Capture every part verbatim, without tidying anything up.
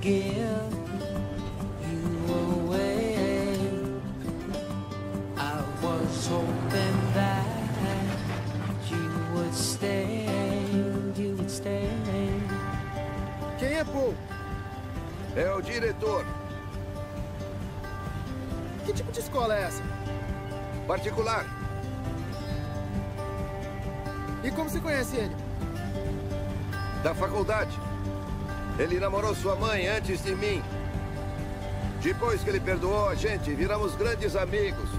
give you away. I was hoping that you would stay, you would stay. Quem é Paul? É o diretor. Que tipo de escola é essa? Particular. E como você conhece ele? Da faculdade. Ele namorou sua mãe antes de mim. Depois que ele perdoou a gente, viramos grandes amigos.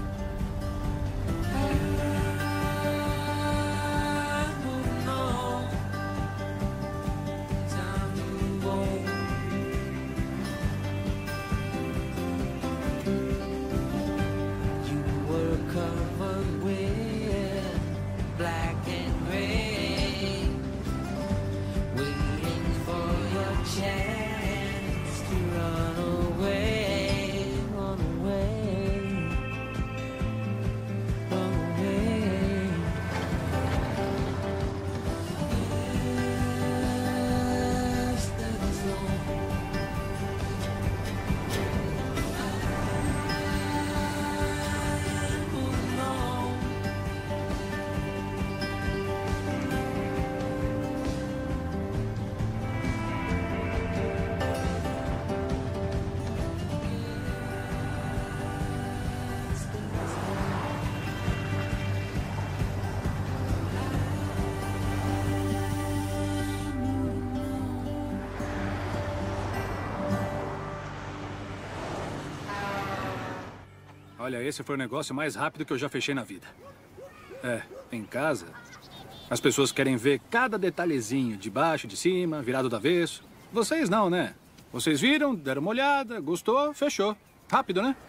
Olha, esse foi o negócio mais rápido que eu já fechei na vida. É, em casa, as pessoas querem ver cada detalhezinho, de baixo, de cima, virado do avesso. Vocês não, né? Vocês viram, deram uma olhada, gostou, fechou. Rápido, né?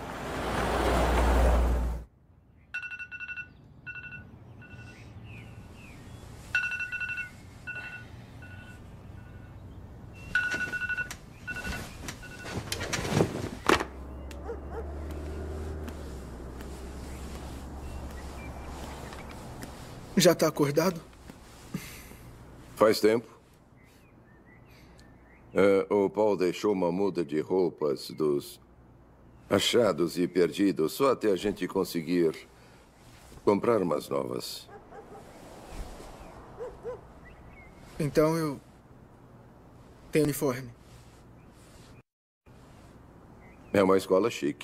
Já tá acordado? Faz tempo. É, o Paul deixou uma muda de roupas dos achados e perdidos só até a gente conseguir comprar umas novas. Então eu tenho uniforme. É uma escola chique.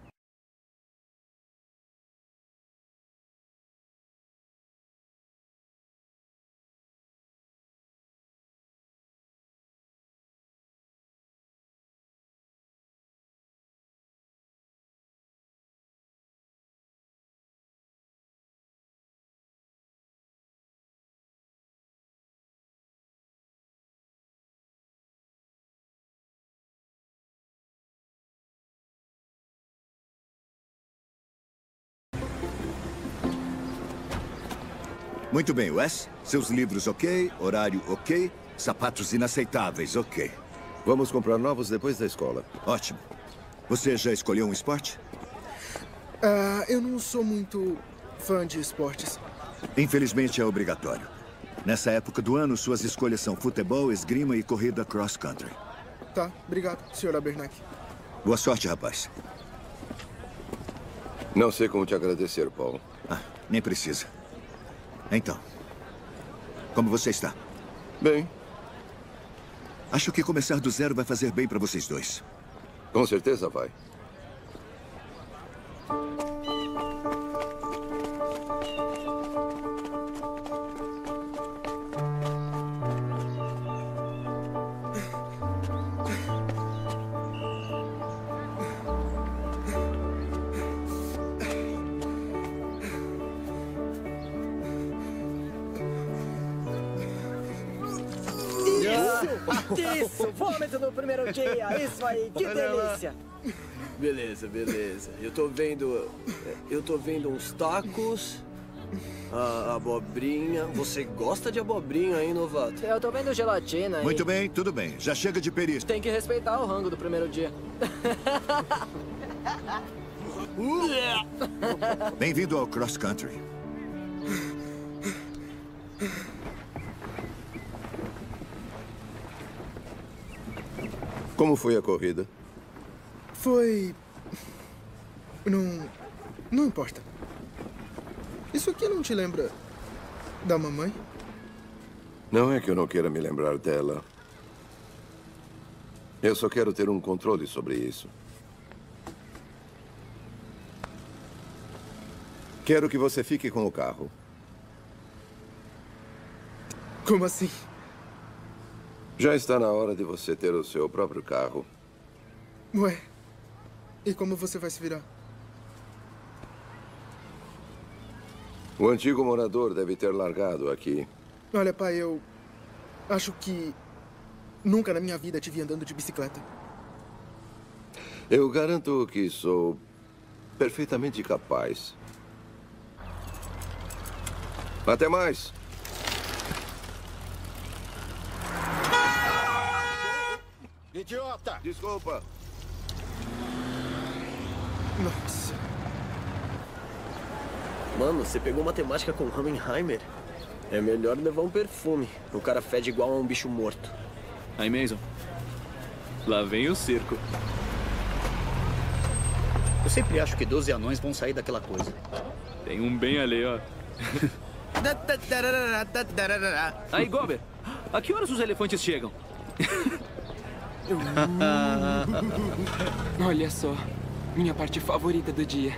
Muito bem, Wes. Seus livros ok, horário ok, sapatos inaceitáveis ok. Vamos comprar novos depois da escola. Ótimo. Você já escolheu um esporte? Ah, eu não sou muito fã de esportes. Infelizmente é obrigatório. Nessa época do ano, suas escolhas são futebol, esgrima e corrida cross-country. Tá, obrigado, senhor Abernac. Boa sorte, rapaz. Não sei como te agradecer, Paul. Ah, nem precisa. Então, como você está? Bem. Acho que começar do zero vai fazer bem para vocês dois. Com certeza vai. Isso! Vômito no primeiro dia! Isso aí! Que delícia! Beleza, beleza. Eu tô vendo... Eu tô vendo uns tacos... A abobrinha... Você gosta de abobrinha, hein, novato? Eu tô vendo gelatina aí. Muito bem, tudo bem. Já chega de perícia. Tem que respeitar o rango do primeiro dia. Bem-vindo ao cross country. Como foi a corrida? Foi... Não... Não importa. Isso aqui não te lembra da mamãe? Não é que eu não queira me lembrar dela. Eu só quero ter um controle sobre isso. Quero que você fique com o carro. Como assim? Já está na hora de você ter o seu próprio carro. Ué, e como você vai se virar? O antigo morador deve ter largado aqui. Olha, pai, eu acho que nunca na minha vida te vi andando de bicicleta. Eu garanto que sou perfeitamente capaz. Até mais. Idiota! Desculpa. Nossa. Mano, você pegou matemática com Hammenheimer? É melhor levar um perfume. O cara fede igual a um bicho morto. Aí, Mason. Lá vem o circo. Eu sempre acho que doze anões vão sair daquela coisa. Tem um bem ali, ó. Aí, Gober. A que horas os elefantes chegam? Olha só. Minha parte favorita do dia.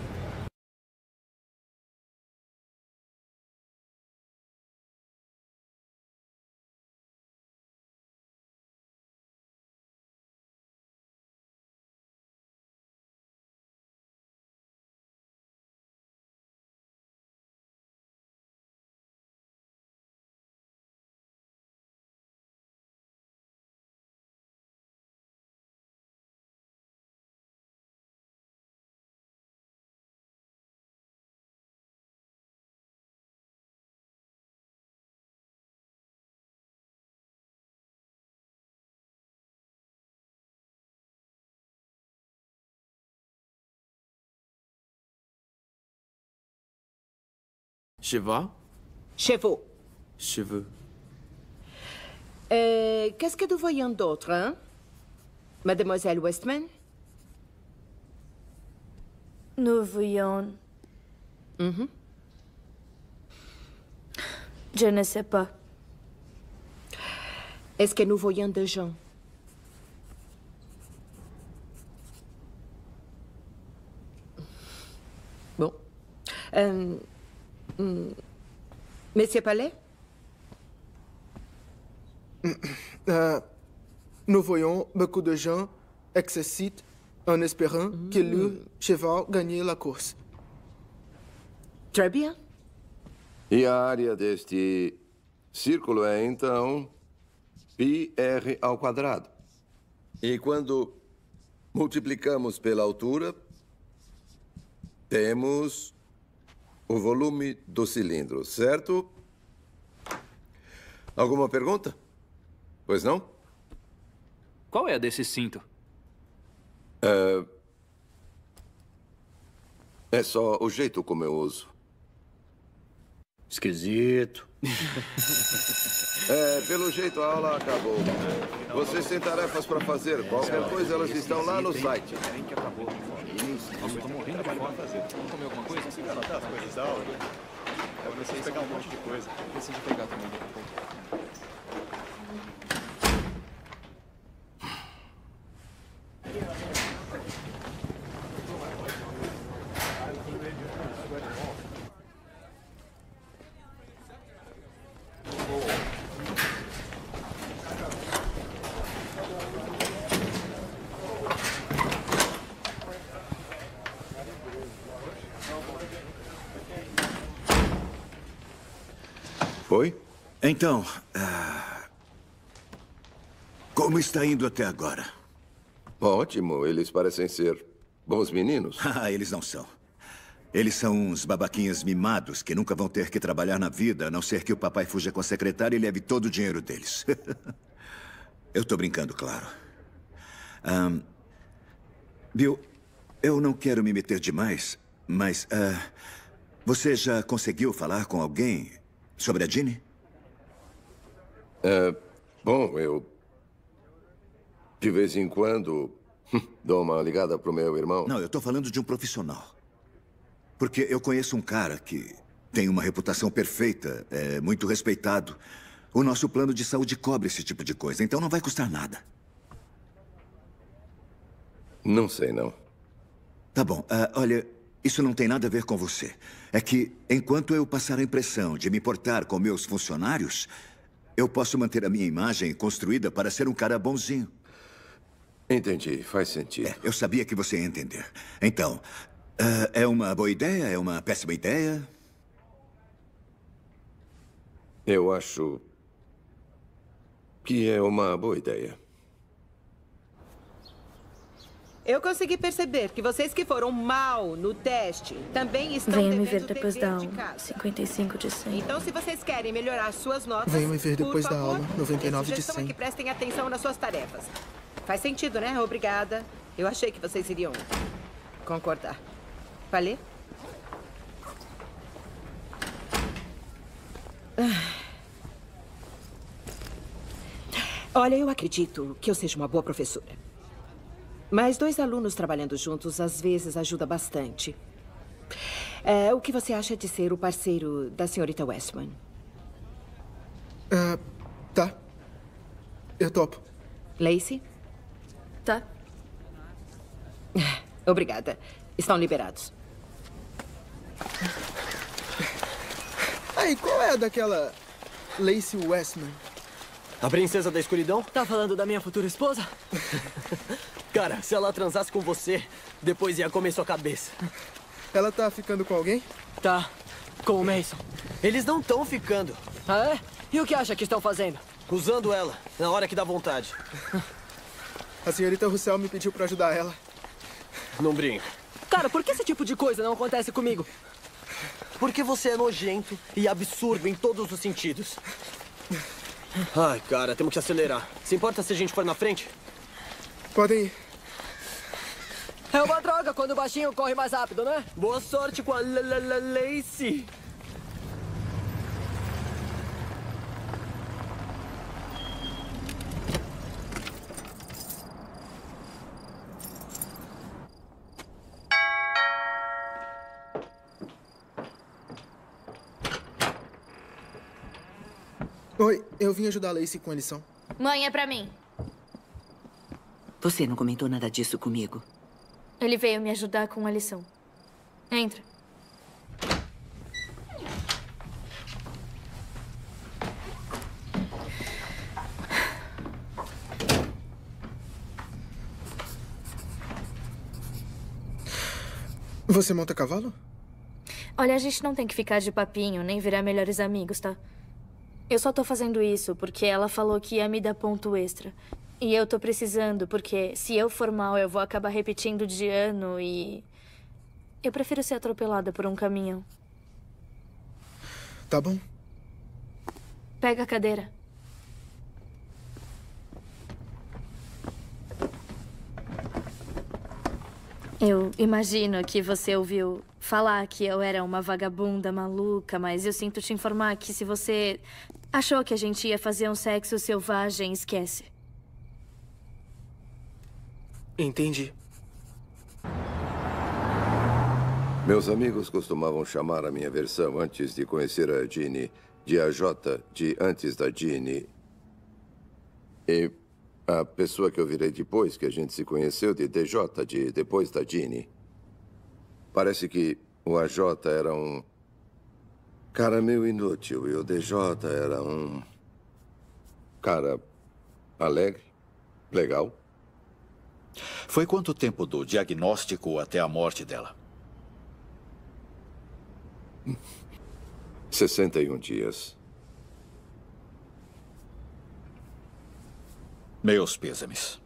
Cheval? Chevaux. Cheveux. Euh, Qu'est-ce que nous voyons d'autre, hein? Mademoiselle Westman? Nous voyons... Mhm. Je ne sais pas. Est-ce que nous voyons des gens? Bon. Euh, hmm. Monsieur Palais? Euh, nous voyons beaucoup de gens exercitent en espérant que leur cheval gagne la course. Très bien. E a área deste círculo é, então, πr ao quadrado. E quando multiplicamos pela altura, temos o volume do cilindro, certo? Alguma pergunta? Pois não? Qual é desse cinto? É... é só o jeito como eu uso. Esquisito. É, pelo jeito a aula acabou. Vocês têm tarefas para fazer. Qualquer coisa, elas estão lá no site. Nossa, eu tô morrendo de fome. Vamos comer alguma coisa? Você vai anotar as coisas da aula? Eu preciso pegar um monte de coisa. Eu preciso pegar também daqui a pouco. Foi? Então, uh, como está indo até agora? Ótimo. Eles parecem ser bons meninos. Ah, eles não são. Eles são uns babaquinhas mimados que nunca vão ter que trabalhar na vida, a não ser que o papai fuja com a secretária e leve todo o dinheiro deles. Eu estou brincando, claro. Um, Bill, eu não quero me meter demais, mas uh, você já conseguiu falar com alguém sobre a Ginny? É, bom, eu... De vez em quando, dou uma ligada pro meu irmão. Não, eu tô falando de um profissional. Porque eu conheço um cara que tem uma reputação perfeita, é muito respeitado. O nosso plano de saúde cobre esse tipo de coisa, então não vai custar nada. Não sei, não. Tá bom. Uh, olha, isso não tem nada a ver com você. É que, enquanto eu passar a impressão de me importar com meus funcionários, eu posso manter a minha imagem construída para ser um cara bonzinho. Entendi. Faz sentido. É, eu sabia que você ia entender. Então, uh, é uma boa ideia? É uma péssima ideia? Eu acho que é uma boa ideia. Eu consegui perceber que vocês que foram mal no teste também estão Venha me devendo ver depois dever da de aula. casa. cinquenta e cinco de cem. Então, se vocês querem melhorar suas notas, Venha me ver por depois da favor, aula, noventa e nove de sugestão é cem. que prestem atenção nas suas tarefas. Faz sentido, né? Obrigada. Eu achei que vocês iriam concordar. Falei? Olha, eu acredito que eu seja uma boa professora. Mas dois alunos trabalhando juntos às vezes ajuda bastante. É, o que você acha de ser o parceiro da senhorita Westman? Uh, tá. Eu topo. Lacey? Tá. Obrigada. Estão liberados. Aí, qual é a daquela Lacey Westman? A princesa da escuridão? Tá falando da minha futura esposa? Cara, se ela transasse com você, depois ia comer sua cabeça. Ela tá ficando com alguém? Tá. Com o Mason. Eles não estão ficando. Ah, é? E o que acha que estão fazendo? Usando ela, na hora que dá vontade. A senhorita Russell me pediu pra ajudar ela. Não brinca. Cara, por que esse tipo de coisa não acontece comigo? Porque você é nojento e absurdo em todos os sentidos. Ai, cara, temos que acelerar. Se importa se a gente for na frente? Podem ir. É uma droga quando o baixinho corre mais rápido, né? Boa sorte com a L -L -L Lacey. Oi, eu vim ajudar a Lacey com a lição. Mãe, é pra mim. Você não comentou nada disso comigo. Ele veio me ajudar com a lição. Entra. Você monta cavalo? Olha, a gente não tem que ficar de papinho, nem virar melhores amigos, tá? Eu só tô fazendo isso porque ela falou que ia me dar ponto extra. E eu tô precisando, porque se eu for mal, eu vou acabar repetindo de ano e... Eu prefiro ser atropelada por um caminhão. Tá bom. Pega a cadeira. Eu imagino que você ouviu falar que eu era uma vagabunda maluca, mas eu sinto te informar que se você achou que a gente ia fazer um sexo selvagem, esquece. Entendi. Meus amigos costumavam chamar a minha versão antes de conhecer a Ginny de A J de antes da Ginny. E a pessoa que eu virei depois que a gente se conheceu de D J de depois da Ginny. Parece que o A J era um cara meio inútil e o D J era um cara alegre, legal. Foi quanto tempo do diagnóstico até a morte dela? sessenta e um dias. Meus pêsames.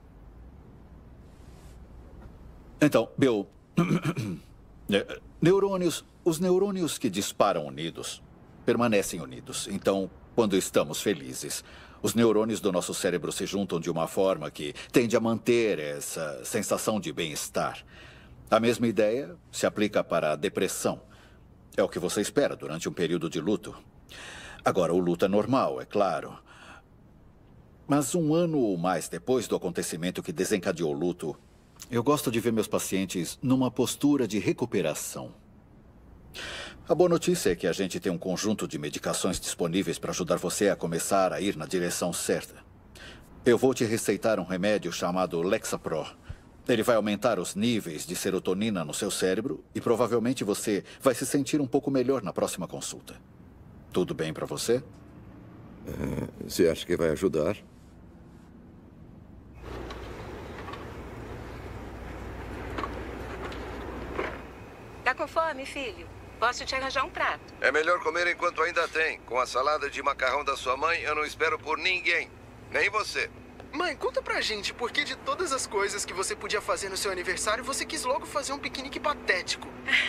Então, Bill... neurônios... Os neurônios que disparam unidos permanecem unidos. Então, quando estamos felizes, os neurônios do nosso cérebro se juntam de uma forma que tende a manter essa sensação de bem-estar. A mesma ideia se aplica para a depressão. É o que você espera durante um período de luto. Agora, o luto é normal, é claro. Mas um ano ou mais depois do acontecimento que desencadeou o luto, eu gosto de ver meus pacientes numa postura de recuperação. A boa notícia é que a gente tem um conjunto de medicações disponíveis para ajudar você a começar a ir na direção certa. Eu vou te receitar um remédio chamado Lexapro. Ele vai aumentar os níveis de serotonina no seu cérebro e provavelmente você vai se sentir um pouco melhor na próxima consulta. Tudo bem para você? Uh, você acha que vai ajudar? Tá com fome, filho? Posso te arranjar um prato. É melhor comer enquanto ainda tem. Com a salada de macarrão da sua mãe, eu não espero por ninguém. Nem você. Mãe, conta pra gente por que de todas as coisas que você podia fazer no seu aniversário, você quis logo fazer um piquenique patético.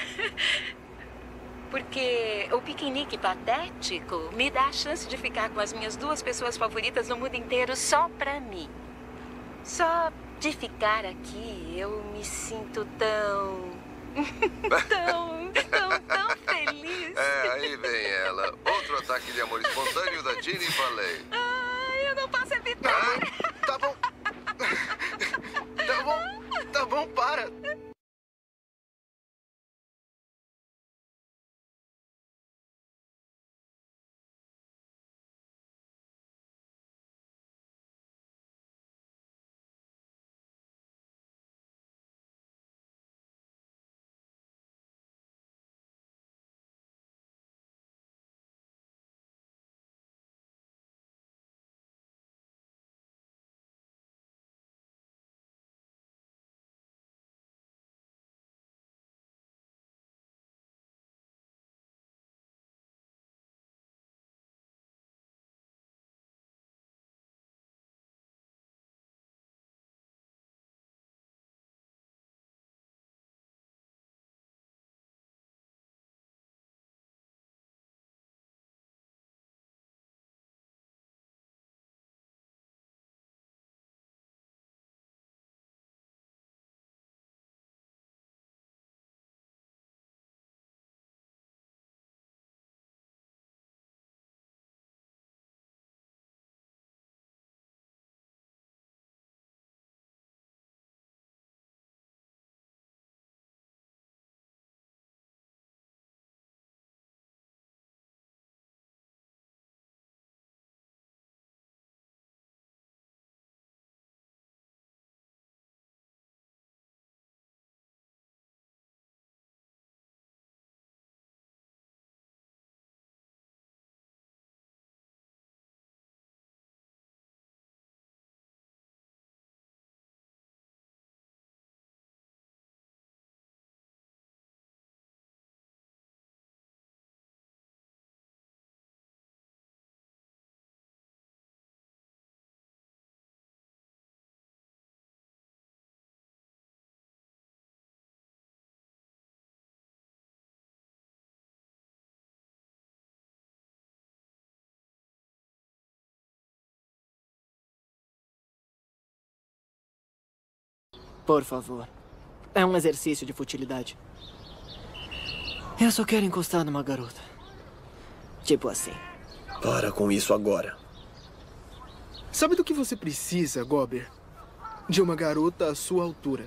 Porque o piquenique patético me dá a chance de ficar com as minhas duas pessoas favoritas no mundo inteiro só pra mim. Só de ficar aqui, eu me sinto tão... tão, tão, tão feliz. É, aí vem ela. Outro ataque de amor espontâneo da Ginny Valley. Ai, eu não posso evitar. Ah, tá bom. Tá bom, tá bom, para. Por favor. É um exercício de futilidade. Eu só quero encostar numa garota. Tipo assim. Para com isso agora. Sabe do que você precisa, Gober? De uma garota à sua altura.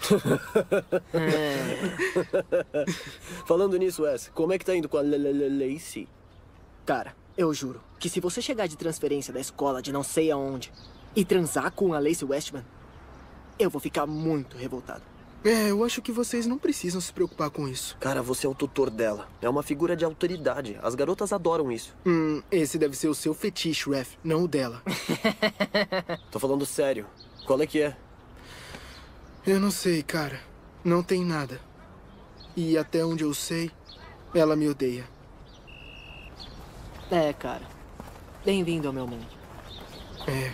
É. Falando nisso, Wes, como é que tá indo com a Lacey? Cara, eu juro que se você chegar de transferência da escola de não sei aonde e transar com a Lacey Westman, eu vou ficar muito revoltado. É, eu acho que vocês não precisam se preocupar com isso. Cara, você é o tutor dela. É uma figura de autoridade. As garotas adoram isso. Hum, esse deve ser o seu fetiche, Ref, não o dela. Tô falando sério. Qual é que é? Eu não sei, cara. Não tem nada. E até onde eu sei, ela me odeia. É, cara. Bem-vindo ao meu mundo. É.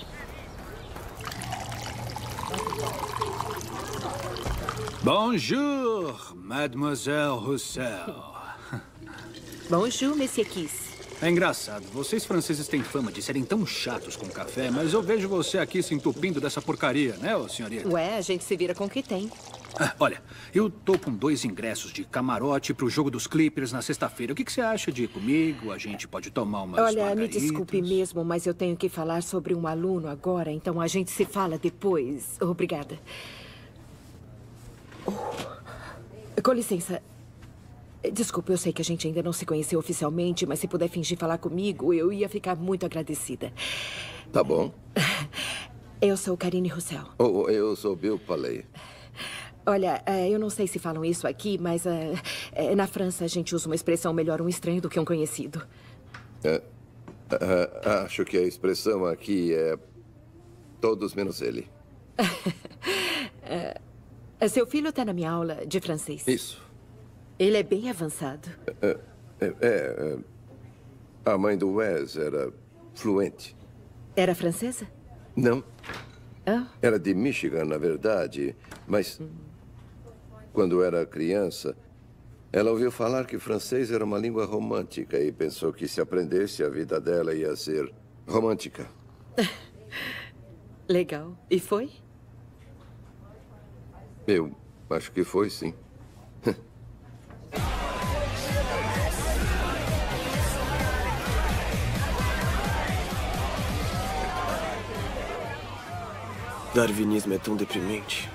Bonjour, Mademoiselle Roussel. Bonjour, Monsieur Kiss. É engraçado, vocês franceses têm fama de serem tão chatos com café, mas eu vejo você aqui se entupindo dessa porcaria, né, ô senhorita? Ué, a gente se vira com o que tem. Ah, olha, eu tô com dois ingressos de camarote pro jogo dos Clippers na sexta-feira. O que, que você acha de ir comigo? A gente pode tomar umas Olha, me margaritas. desculpe mesmo, mas eu tenho que falar sobre um aluno agora, então a gente se fala depois. Obrigada. Oh. Com licença. Desculpe, eu sei que a gente ainda não se conheceu oficialmente, mas se puder fingir falar comigo, eu ia ficar muito agradecida. Tá bom. Eu sou Karine Russell. Oh, eu sou Bill Paley. Olha, eu não sei se falam isso aqui, mas uh, na França a gente usa uma expressão melhor um estranho do que um conhecido. É, uh, acho que a expressão aqui é todos menos ele. uh, seu filho está na minha aula de francês. Isso. Ele é bem avançado. É, é, é, a mãe do Wes era fluente. Era francesa? Não. Ah? Era de Michigan, na verdade, mas quando era criança, ela ouviu falar que francês era uma língua romântica e pensou que se aprendesse, a vida dela ia ser romântica. Legal. E foi? Eu acho que foi, sim. Darwinismo é tão deprimente.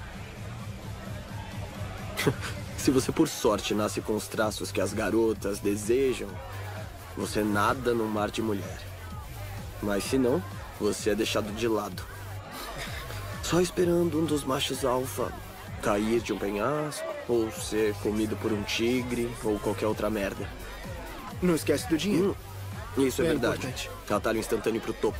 Se você, por sorte, nasce com os traços que as garotas desejam, você nada no mar de mulher. Mas se não, você é deixado de lado. Só esperando um dos machos alfa cair de um penhasco, ou ser comido por um tigre, ou qualquer outra merda. Não esquece do dinheiro. Hum, isso é, É verdade. importante. Atalho instantâneo pro topo.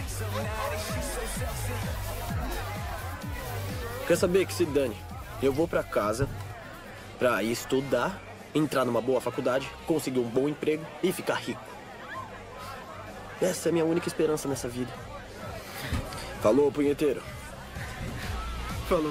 Quer saber que se dane? Eu vou pra casa pra estudar, entrar numa boa faculdade, conseguir um bom emprego e ficar rico. Essa é a minha única esperança nessa vida. Falou, punheteiro. Falou.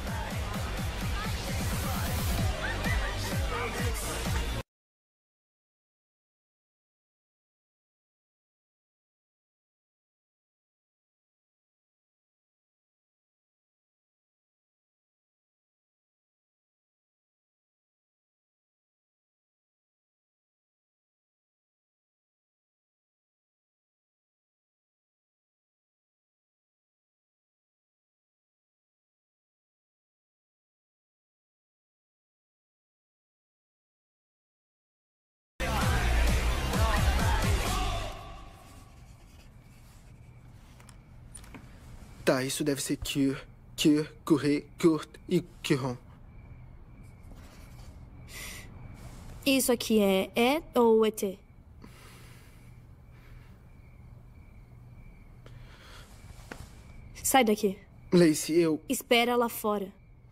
Tá, isso deve ser cure, cure, curé, court e curon. Isso aqui é é ou E T? Sai daqui. Lacey, eu... Espera lá fora.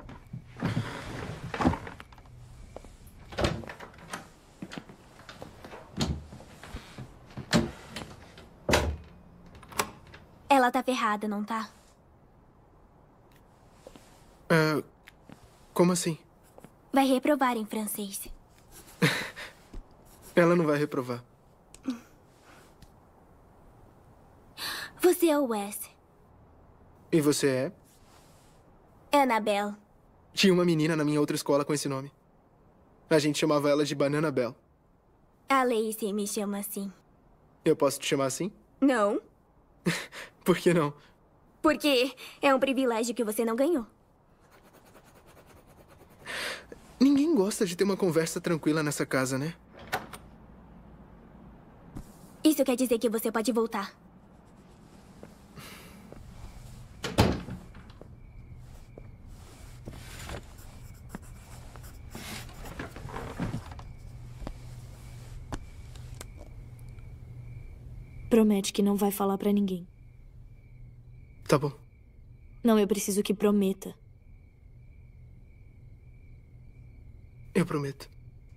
Ela tá ferrada, não tá? Uh, como assim? Vai reprovar em francês. Ela não vai reprovar. Você é o Wes. E você é? Annabelle. Tinha uma menina na minha outra escola com esse nome. A gente chamava ela de Banana Bell. A Lacey me chama assim. Eu posso te chamar assim? Não. Por que não? Porque é um privilégio que você não ganhou. Ninguém gosta de ter uma conversa tranquila nessa casa, né? Isso quer dizer que você pode voltar. Promete que não vai falar pra ninguém. Tá bom. Não, eu preciso que prometa. Eu prometo.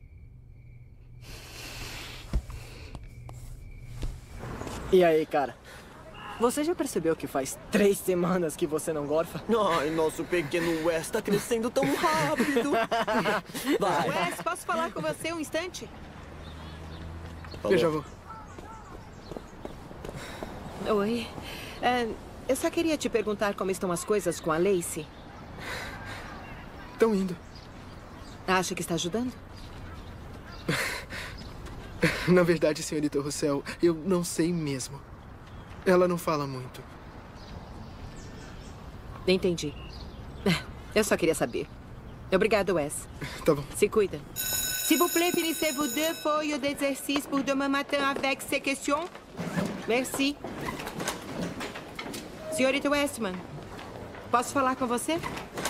E aí, cara? Você já percebeu que faz três semanas que você não gorfa? Ai, nosso pequeno Wes tá crescendo tão rápido. Vai. Wes, posso falar com você um instante? Eu já vou. Oi. É, eu só queria te perguntar como estão as coisas com a Lacey. Estão indo. Acha que está ajudando? Na verdade, senhorita Roussel, eu não sei mesmo. Ela não fala muito. Entendi. Eu só queria saber. Obrigado, Wes. Tá bom. Se cuida. S'il vous plaît, finissez-vous deux feuilles d'exercice pour demain matin avec ces questions? Merci. Senhorita Westman, posso falar com você?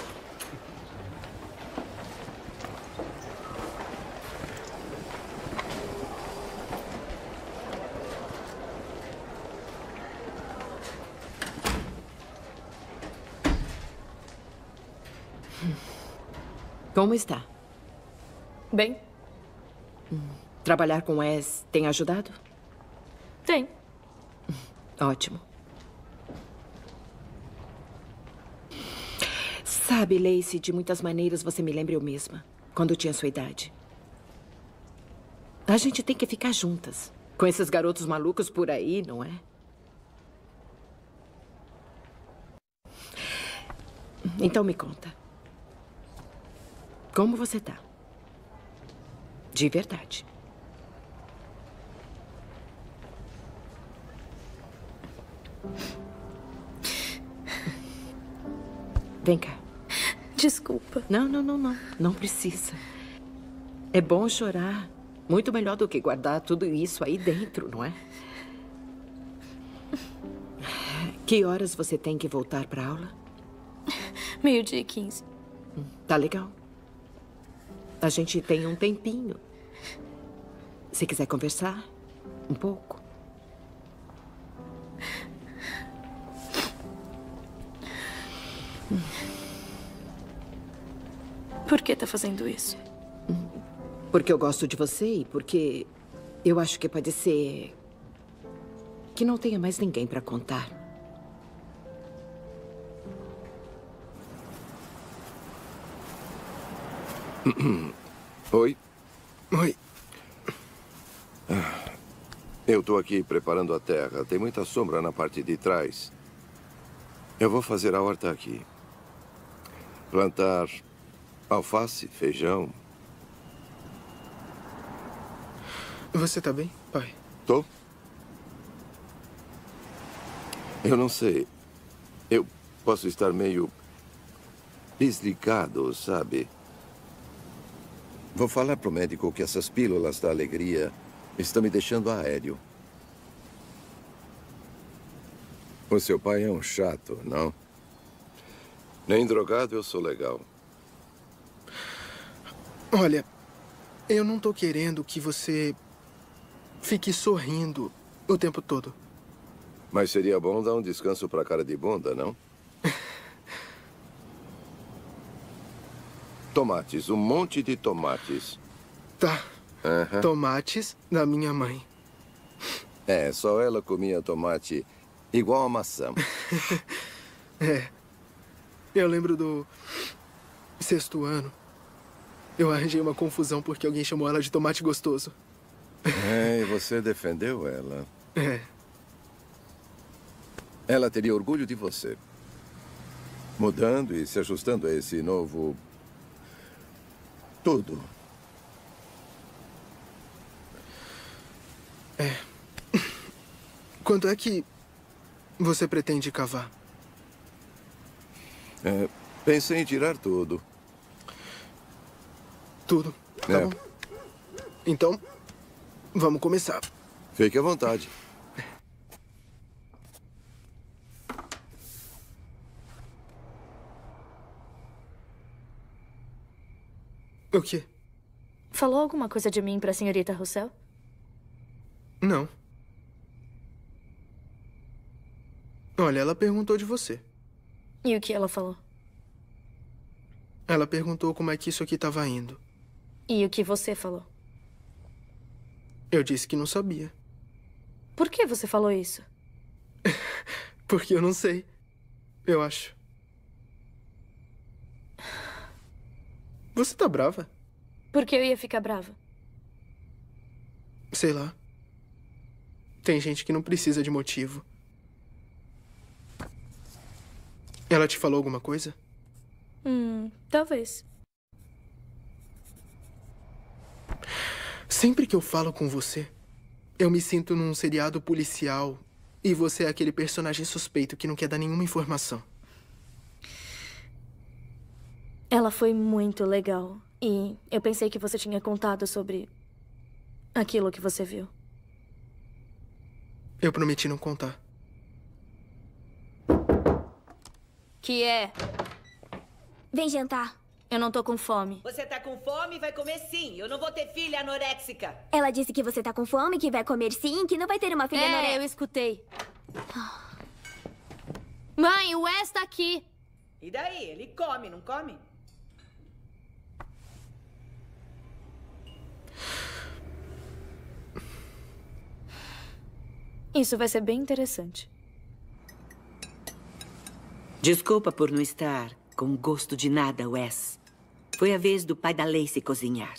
Como está? Bem. Trabalhar com Wes tem ajudado? Tem. Ótimo. Sabe, Lacey, de muitas maneiras você me lembra eu mesma, quando eu tinha sua idade. A gente tem que ficar juntas, com esses garotos malucos por aí, não é? Então me conta. Como você tá? De verdade. Vem cá. Desculpa. Não, não, não, não. Não precisa. É bom chorar. Muito melhor do que guardar tudo isso aí dentro, não é? Que horas você tem que voltar para aula? Meio-dia e quinze. Tá legal. A gente tem um tempinho. Se quiser conversar, um pouco. Por que tá fazendo isso? Porque eu gosto de você e porque eu acho que pode ser que não tenha mais ninguém para contar. Oi? Oi. Eu estou aqui preparando a terra. Tem muita sombra na parte de trás. Eu vou fazer a horta aqui. Plantar alface, feijão. Você tá bem, pai? Tô. Eu não sei. Eu posso estar meio desligado, sabe? Vou falar pro médico que essas pílulas da alegria estão me deixando aéreo. O seu pai é um chato, não? Nem drogado eu sou legal. Olha, eu não tô querendo que você fique sorrindo o tempo todo. Mas seria bom dar um descanso pra cara de bunda, não? Tomates, um monte de tomates. Tá. Uhum. Tomates da minha mãe. É, só ela comia tomate igual a maçã. É. Eu lembro do sexto ano. Eu arranjei uma confusão porque alguém chamou ela de tomate gostoso. É, e você defendeu ela. É. Ela teria orgulho de você. Mudando e se ajustando a esse novo... tudo. É. Quanto é que você pretende cavar? É, pensei em tirar tudo. Tudo? Tá É. bom. Então, vamos começar. Fique à vontade. O quê? Falou alguma coisa de mim pra senhorita Roussel? Não. Olha, ela perguntou de você. E o que ela falou? Ela perguntou como é que isso aqui estava indo. E o que você falou? Eu disse que não sabia. Por que você falou isso? Porque eu não sei. Eu acho. Você tá brava? Por que eu ia ficar brava? Sei lá. Tem gente que não precisa de motivo. Ela te falou alguma coisa? Hum, talvez. Sempre que eu falo com você, eu me sinto num seriado policial e você é aquele personagem suspeito que não quer dar nenhuma informação. Ela foi muito legal. E eu pensei que você tinha contado sobre aquilo que você viu. Eu prometi não contar. Que é? Vem jantar. Eu não tô com fome. Você tá com fome? Vai comer sim. Eu não vou ter filha anoréxica. Ela disse que você tá com fome, que vai comer sim, que não vai ter uma filha É, anoréxica. eu escutei. Mãe, o Wes tá aqui. E daí? Ele come, não come? Isso vai ser bem interessante. Desculpa por não estar com gosto de nada, Wes. Foi a vez do pai da Lacey cozinhar.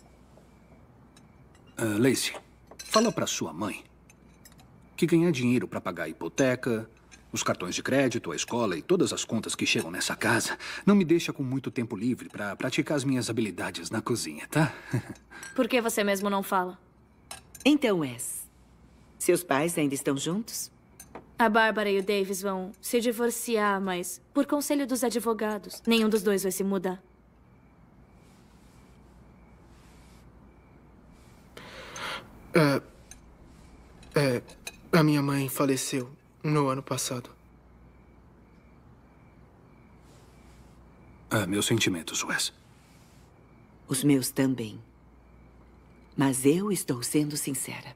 Uh, Lacey, fala pra sua mãe que ganhar dinheiro pra pagar a hipoteca, os cartões de crédito, a escola e todas as contas que chegam nessa casa não me deixa com muito tempo livre pra praticar as minhas habilidades na cozinha, tá? Por que você mesmo não fala? Então, Wes, seus pais ainda estão juntos? A Bárbara e o Davis vão se divorciar, mas por conselho dos advogados, nenhum dos dois vai se mudar. É, é, a minha mãe faleceu no ano passado. Ah, meus sentimentos, Wes. Os meus também. Mas eu estou sendo sincera.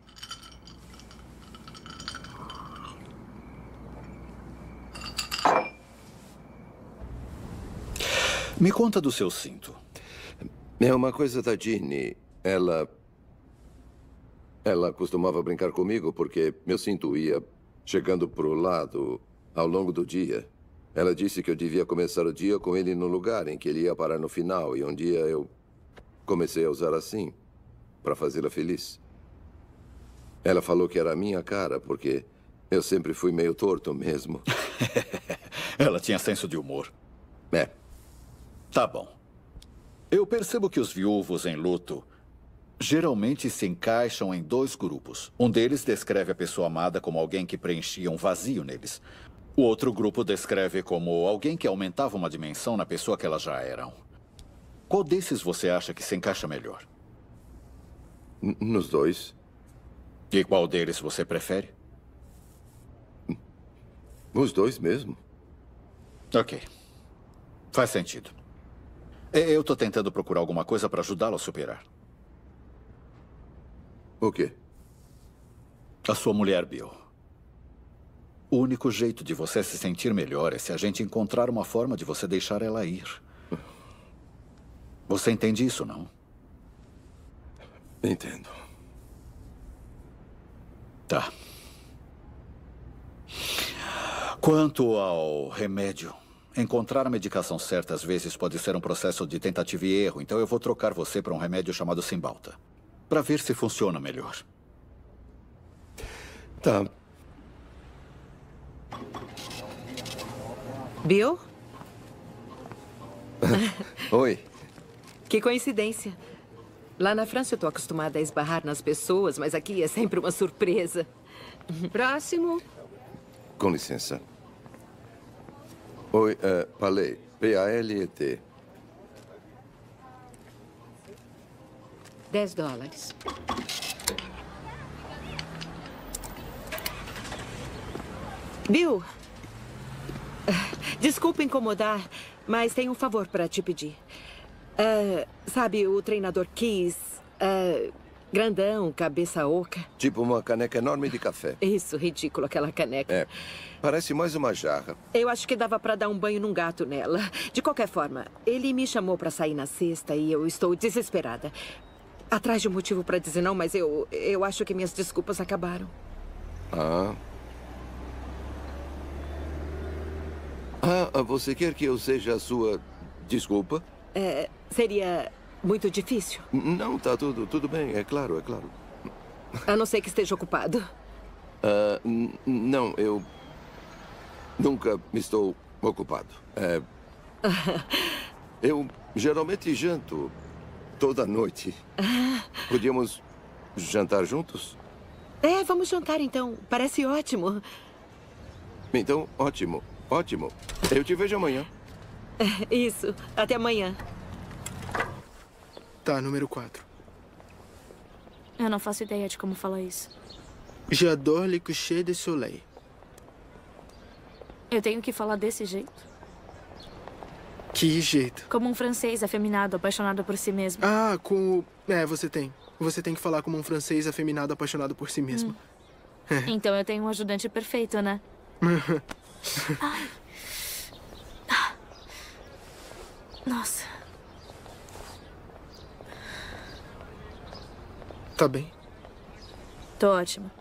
Me conta do seu cinto. É uma coisa da Jeannie. Ela... Ela costumava brincar comigo porque meu cinto ia chegando pro lado ao longo do dia. Ela disse que eu devia começar o dia com ele no lugar em que ele ia parar no final. E um dia eu comecei a usar assim, para fazê-la feliz. Ela falou que era a minha cara, porque eu sempre fui meio torto mesmo. Ela tinha senso de humor. É. Tá bom. Eu percebo que os viúvos em luto geralmente se encaixam em dois grupos. Um deles descreve a pessoa amada como alguém que preenchia um vazio neles. O outro grupo descreve como alguém que aumentava uma dimensão na pessoa que elas já eram. Qual desses você acha que se encaixa melhor? N- nos dois. E qual deles você prefere? Os dois mesmo. Ok. Faz sentido. Eu tô tentando procurar alguma coisa para ajudá-lo a superar. O quê? A sua mulher, Bill. O único jeito de você se sentir melhor é se a gente encontrar uma forma de você deixar ela ir. Você entende isso, não? Entendo. Tá. Quanto ao remédio, encontrar a medicação certa às vezes pode ser um processo de tentativa e erro, então eu vou trocar você para um remédio chamado Cymbalta, para ver se funciona melhor. Tá. Bill? Oi. Que coincidência. Lá na França eu tô acostumada a esbarrar nas pessoas, mas aqui é sempre uma surpresa. Próximo. Com licença. Oi, é, Palet. P A L E T. Dez dólares. Bill, desculpa incomodar, mas tenho um favor para te pedir. Uh, sabe o treinador Keys? Uh, grandão, cabeça oca. Tipo uma caneca enorme de café. Isso, ridículo, aquela caneca. É, parece mais uma jarra. Eu acho que dava para dar um banho num gato nela. De qualquer forma, ele me chamou para sair na sexta e eu estou desesperada. Atrás de um motivo para dizer não, mas eu, eu acho que minhas desculpas acabaram. Ah. Ah, você quer que eu seja a sua desculpa? É, seria muito difícil. Não, tá tudo, tudo bem, é claro, é claro. A não ser que esteja ocupado. Ah, n- não, eu nunca estou ocupado. É, eu geralmente janto toda noite. Podíamos jantar juntos? É, vamos jantar então. Parece ótimo. Então, ótimo, ótimo. Eu te vejo amanhã. É, isso. Até amanhã. Tá, número quatro. Eu não faço ideia de como falar isso. J'adore le coucher de soleil. Eu tenho que falar desse jeito? Que jeito? Como um francês afeminado, apaixonado por si mesmo. Ah, com o... É, você tem. Você tem que falar como um francês afeminado, apaixonado por si mesmo. Hum. É. Então eu tenho um ajudante perfeito, né? Ai. Ah. Nossa. Tá bem. Tô ótima.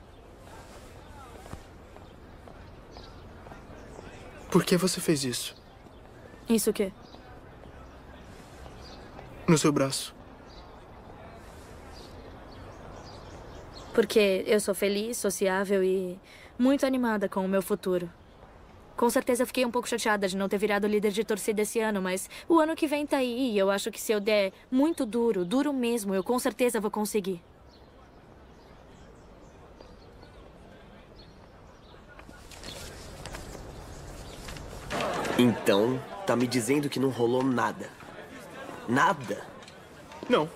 Por que você fez isso? Isso o quê? No seu braço. Porque eu sou feliz, sociável e muito animada com o meu futuro. Com certeza fiquei um pouco chateada de não ter virado líder de torcida esse ano, mas o ano que vem tá aí e eu acho que se eu der muito duro, duro mesmo, eu com certeza vou conseguir. Então, tá me dizendo que não rolou nada? Nada? Não.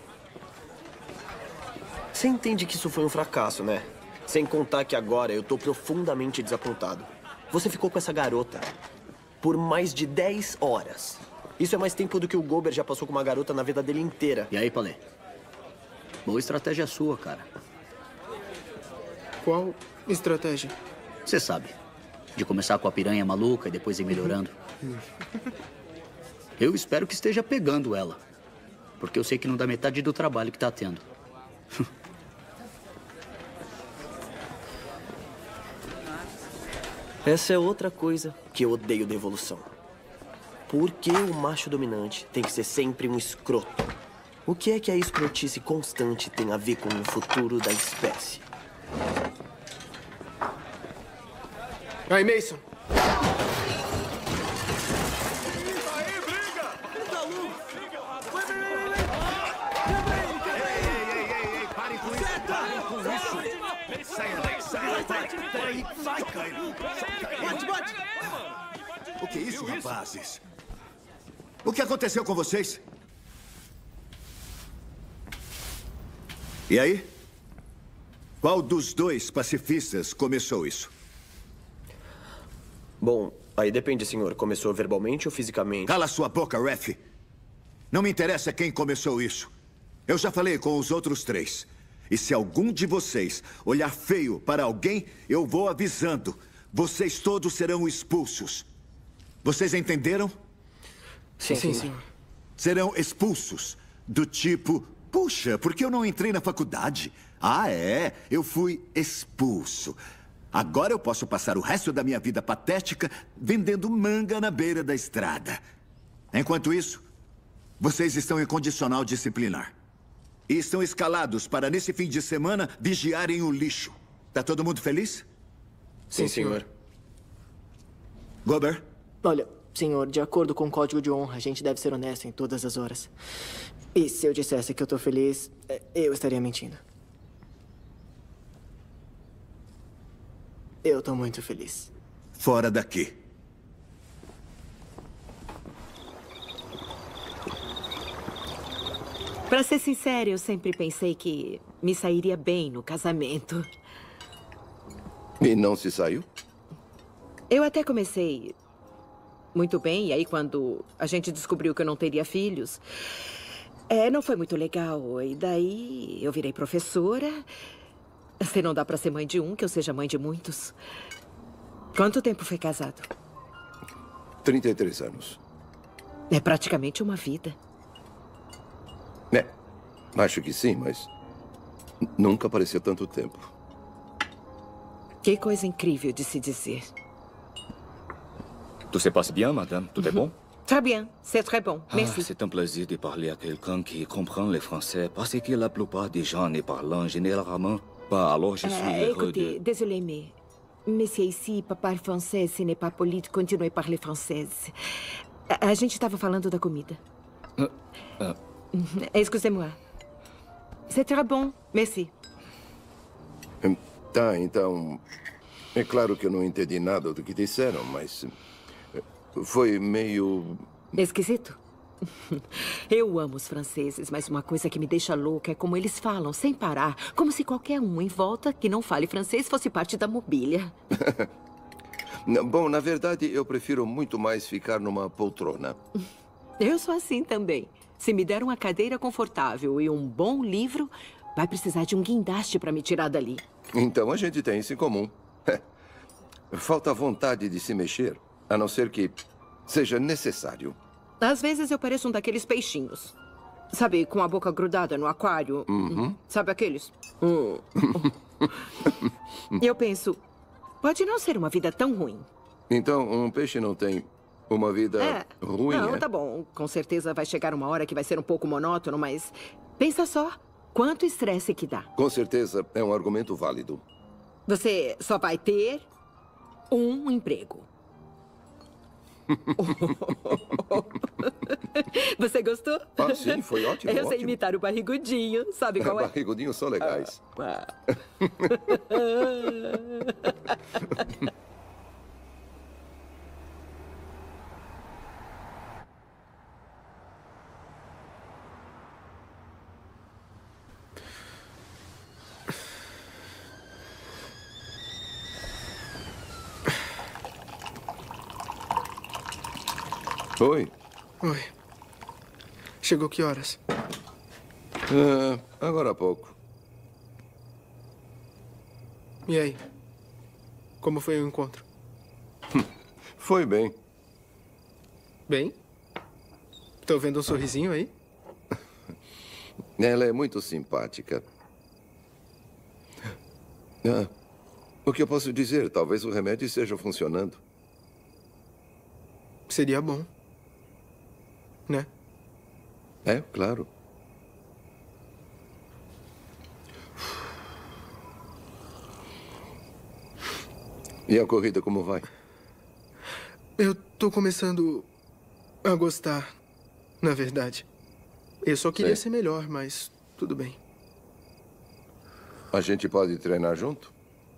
Você entende que isso foi um fracasso, né? Sem contar que agora eu tô profundamente desapontado. Você ficou com essa garota por mais de dez horas. Isso é mais tempo do que o Gober já passou com uma garota na vida dele inteira. E aí, Palé? Boa estratégia sua, cara. Qual estratégia? Você sabe. De começar com a piranha maluca e depois ir melhorando. Eu espero que esteja pegando ela. Porque eu sei que não dá metade do trabalho que tá tendo. Essa é outra coisa que eu odeio da evolução. Por que o macho dominante tem que ser sempre um escroto? O que é que a escrotice constante tem a ver com o futuro da espécie? Aí, Mason. Sai, Caio. Bate, bate. O que é isso, rapazes? O que aconteceu com vocês? E aí? Qual dos dois pacifistas começou isso? Bom, aí depende, senhor. Começou verbalmente ou fisicamente? Cala sua boca, Ref. Não me interessa quem começou isso. Eu já falei com os outros três. E se algum de vocês olhar feio para alguém, eu vou avisando. Vocês todos serão expulsos. Vocês entenderam? Sim, sim, senhor. Serão expulsos. Do tipo, puxa, por que eu não entrei na faculdade? Ah, é? Eu fui expulso. Agora eu posso passar o resto da minha vida patética vendendo manga na beira da estrada. Enquanto isso, vocês estão em condicional disciplinar. E estão escalados para, nesse fim de semana, vigiarem o lixo. Tá todo mundo feliz? Sim, senhor. Gober? Olha, senhor, de acordo com o código de honra, a gente deve ser honesto em todas as horas. E se eu dissesse que eu tô feliz, eu estaria mentindo. Eu tô muito feliz. Fora daqui. Pra ser sincera, eu sempre pensei que me sairia bem no casamento. E não se saiu? Eu até comecei muito bem, e aí quando a gente descobriu que eu não teria filhos, é, não foi muito legal. E daí eu virei professora. Se não dá pra ser mãe de um, que eu seja mãe de muitos. Quanto tempo foi casado? trinta e três anos. É praticamente uma vida. É, acho que sim, mas nunca pareceu tanto tempo. Que coisa incrível de se dizer. Tout se passe bien, madame? Tout est bon? Très bien, c'est très bon. Merci. Ah, c'est un plaisir de parler à quelqu'un qui comprend le français, parce que la plupart des gens ne parlent généralement pas, alors je suis Euh, heureux écoutez, de... désolé, mais monsieur ici parle français, ce n'est pas poli de continuer a parler français. A, a gente estava falando da comida. Uh, uh. Excusez-moi. C'est très bon, merci. Hum, Tá, então... É claro que eu não entendi nada do que disseram, mas... eh, Foi meio... Esquisito? Eu amo os franceses, mas uma coisa que me deixa louca é como eles falam, sem parar. Como se qualquer um em volta que não fale francês fosse parte da mobília. Não, Bom, na verdade, eu prefiro muito mais ficar numa poltrona. Eu sou assim também. Se me der uma cadeira confortável e um bom livro, vai precisar de um guindaste para me tirar dali. Então a gente tem isso em comum. Falta vontade de se mexer, a não ser que seja necessário. Às vezes eu pareço um daqueles peixinhos. Sabe, com a boca grudada no aquário. Uhum. Sabe aqueles? Hum. Eu penso, pode não ser uma vida tão ruim. Então, um peixe não tem uma vida É. ruim, Não, é? tá bom. Com certeza vai chegar uma hora que vai ser um pouco monótono, mas pensa só, quanto estresse que dá. Com certeza é um argumento válido. Você só vai ter um emprego. Você gostou? Ah, sim, foi ótimo, Eu sei ótimo. imitar o barrigudinho, sabe qual é? Barrigudinhos são legais. Ah. Oi. Oi. Chegou que horas? Ah, agora há pouco. E aí? Como foi o encontro? Foi bem. Bem? Tô vendo um sorrisinho aí? Ela é muito simpática. Ah, o que eu posso dizer? Talvez o remédio esteja funcionando. Seria bom. Né? É, claro. E a corrida, como vai? Eu tô começando a gostar, na verdade. Eu só queria Sei. ser melhor, mas tudo bem. A gente pode treinar junto?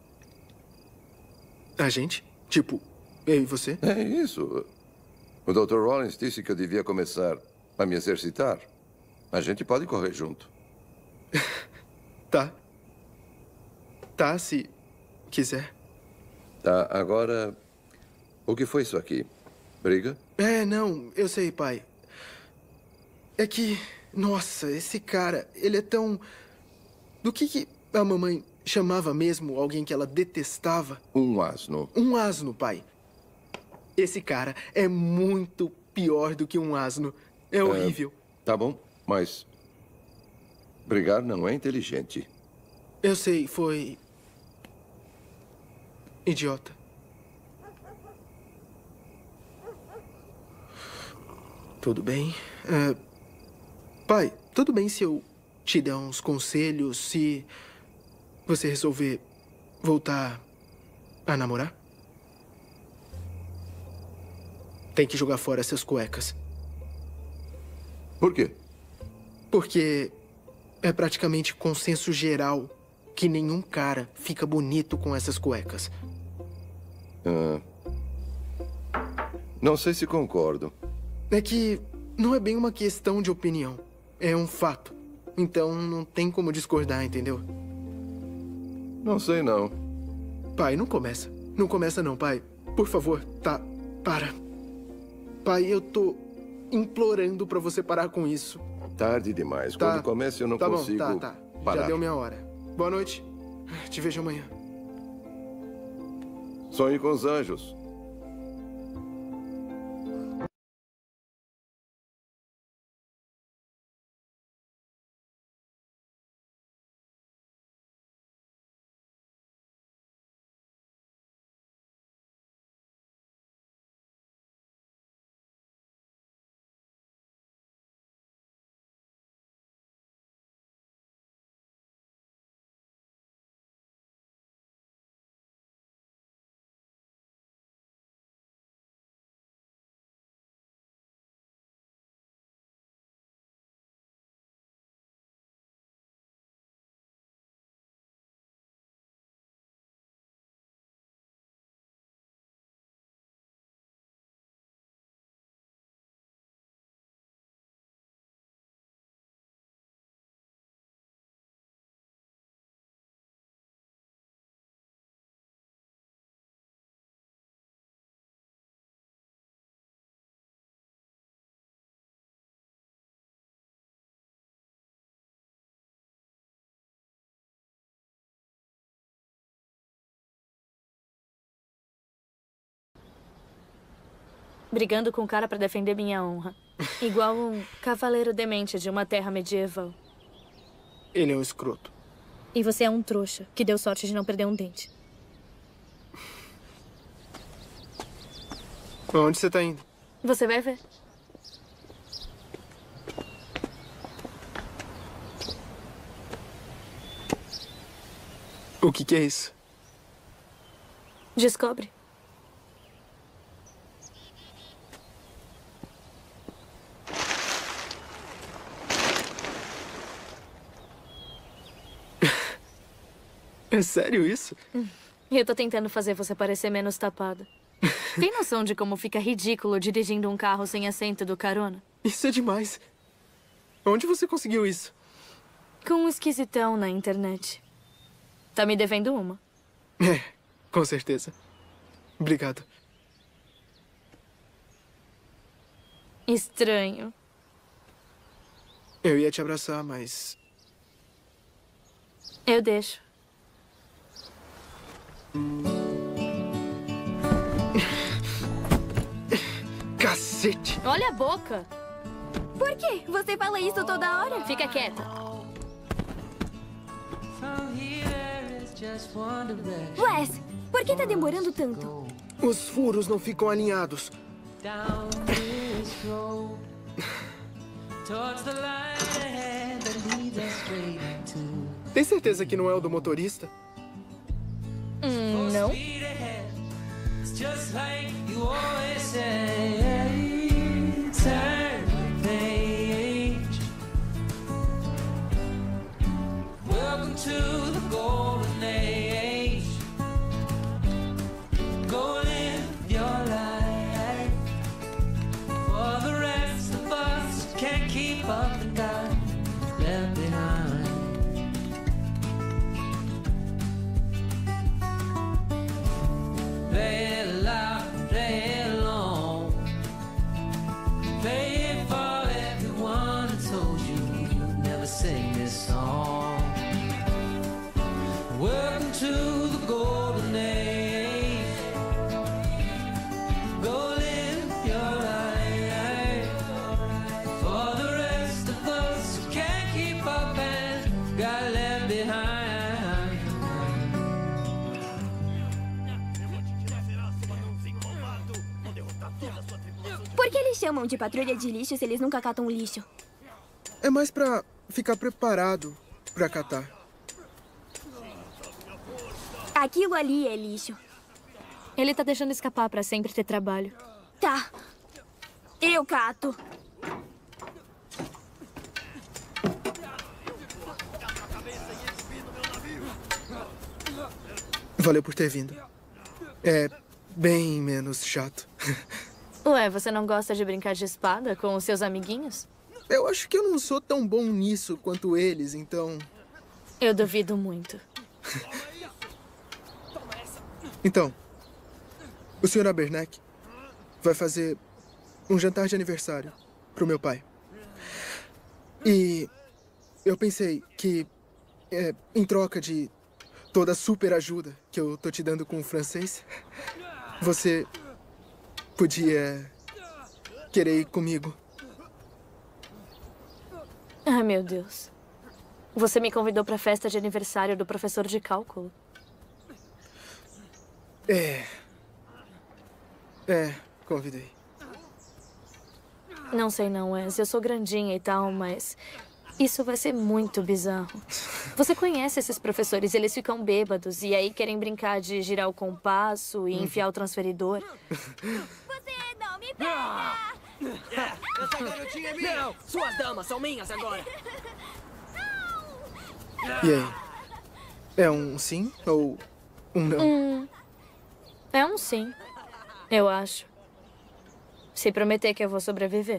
A gente? Tipo, eu e você? É isso. O doutor Rollins disse que eu devia começar a me exercitar. A gente pode correr junto. Tá. Tá, se quiser. Tá, agora... O que foi isso aqui? Briga? É, não, eu sei, pai. É que, nossa, esse cara, ele é tão... Do que que a mamãe chamava mesmo alguém que ela detestava? Um asno. Um asno, pai. Esse cara é muito pior do que um asno. É horrível. É, tá bom, mas... Brigar não é inteligente. Eu sei, foi... idiota. Tudo bem. É, pai, tudo bem se eu te der uns conselhos, se você resolver voltar a namorar? Tem que jogar fora essas cuecas. Por quê? Porque é praticamente consenso geral que nenhum cara fica bonito com essas cuecas. Ah, não sei se concordo. É que não é bem uma questão de opinião. É um fato. Então não tem como discordar, entendeu? Não sei, não. Pai, não começa. Não começa não, pai. Por favor, tá. Para. Pai, eu tô implorando pra você parar com isso. Tarde demais. Tá. Quando começa, eu não tá consigo bom, tá, tá. parar. Já deu minha hora. Boa noite. Te vejo amanhã. Sonhe com os anjos. brigando com o cara pra defender minha honra. Igual um cavaleiro demente de uma terra medieval. Ele é um escroto. E você é um trouxa, que deu sorte de não perder um dente. Onde você tá indo? Você vai ver. O que que é isso? Descobre. É sério isso? Eu tô tentando fazer você parecer menos tapada. Tem noção de como fica ridículo dirigindo um carro sem assento do carona? Isso é demais. Onde você conseguiu isso? Com um esquisitão na internet. Tá me devendo uma? É, com certeza. Obrigado. Estranho. Eu ia te abraçar, mas... Eu deixo. Cacete! Olha a boca! Por quê? Você fala isso toda hora? Fica quieta. Wes, por que tá demorando tanto? Os furos não ficam alinhados. Tem certeza que não é o do motorista? Hum, não. Welcome to the golden age. Go live your life. For the rest of us who can't keep up the guy left behind. Play it loud, play it long. Play it for everyone who told you you'd never sing this song. Welcome to the golden age. Go live your life. For the rest of us who can't keep up and got left behind. Por que eles chamam de patrulha de lixo se eles nunca catam lixo? É mais pra ficar preparado pra catar. Aquilo ali é lixo. Ele tá deixando escapar pra sempre ter trabalho. Tá. Eu cato. Valeu por ter vindo. É bem menos chato. Ué, você não gosta de brincar de espada com os seus amiguinhos? Eu acho que eu não sou tão bom nisso quanto eles, então... Eu duvido muito. Então, o senhor Abernathy vai fazer um jantar de aniversário pro meu pai. E eu pensei que, é, em troca de toda a super ajuda que eu tô te dando com o francês, você podia querer ir comigo. Ah, meu Deus. Você me convidou pra festa de aniversário do professor de cálculo. É. É, convidei. Não sei não, Wes. Eu sou grandinha e tal, mas... isso vai ser muito bizarro. Você conhece esses professores, eles ficam bêbados e aí querem brincar de girar o compasso e enfiar o transferidor. Você não me pega! Essa garotinha é minha! Não! Suas damas são minhas agora! E aí? É um sim ou um não? Hum, é um sim, eu acho. Se prometer que eu vou sobreviver.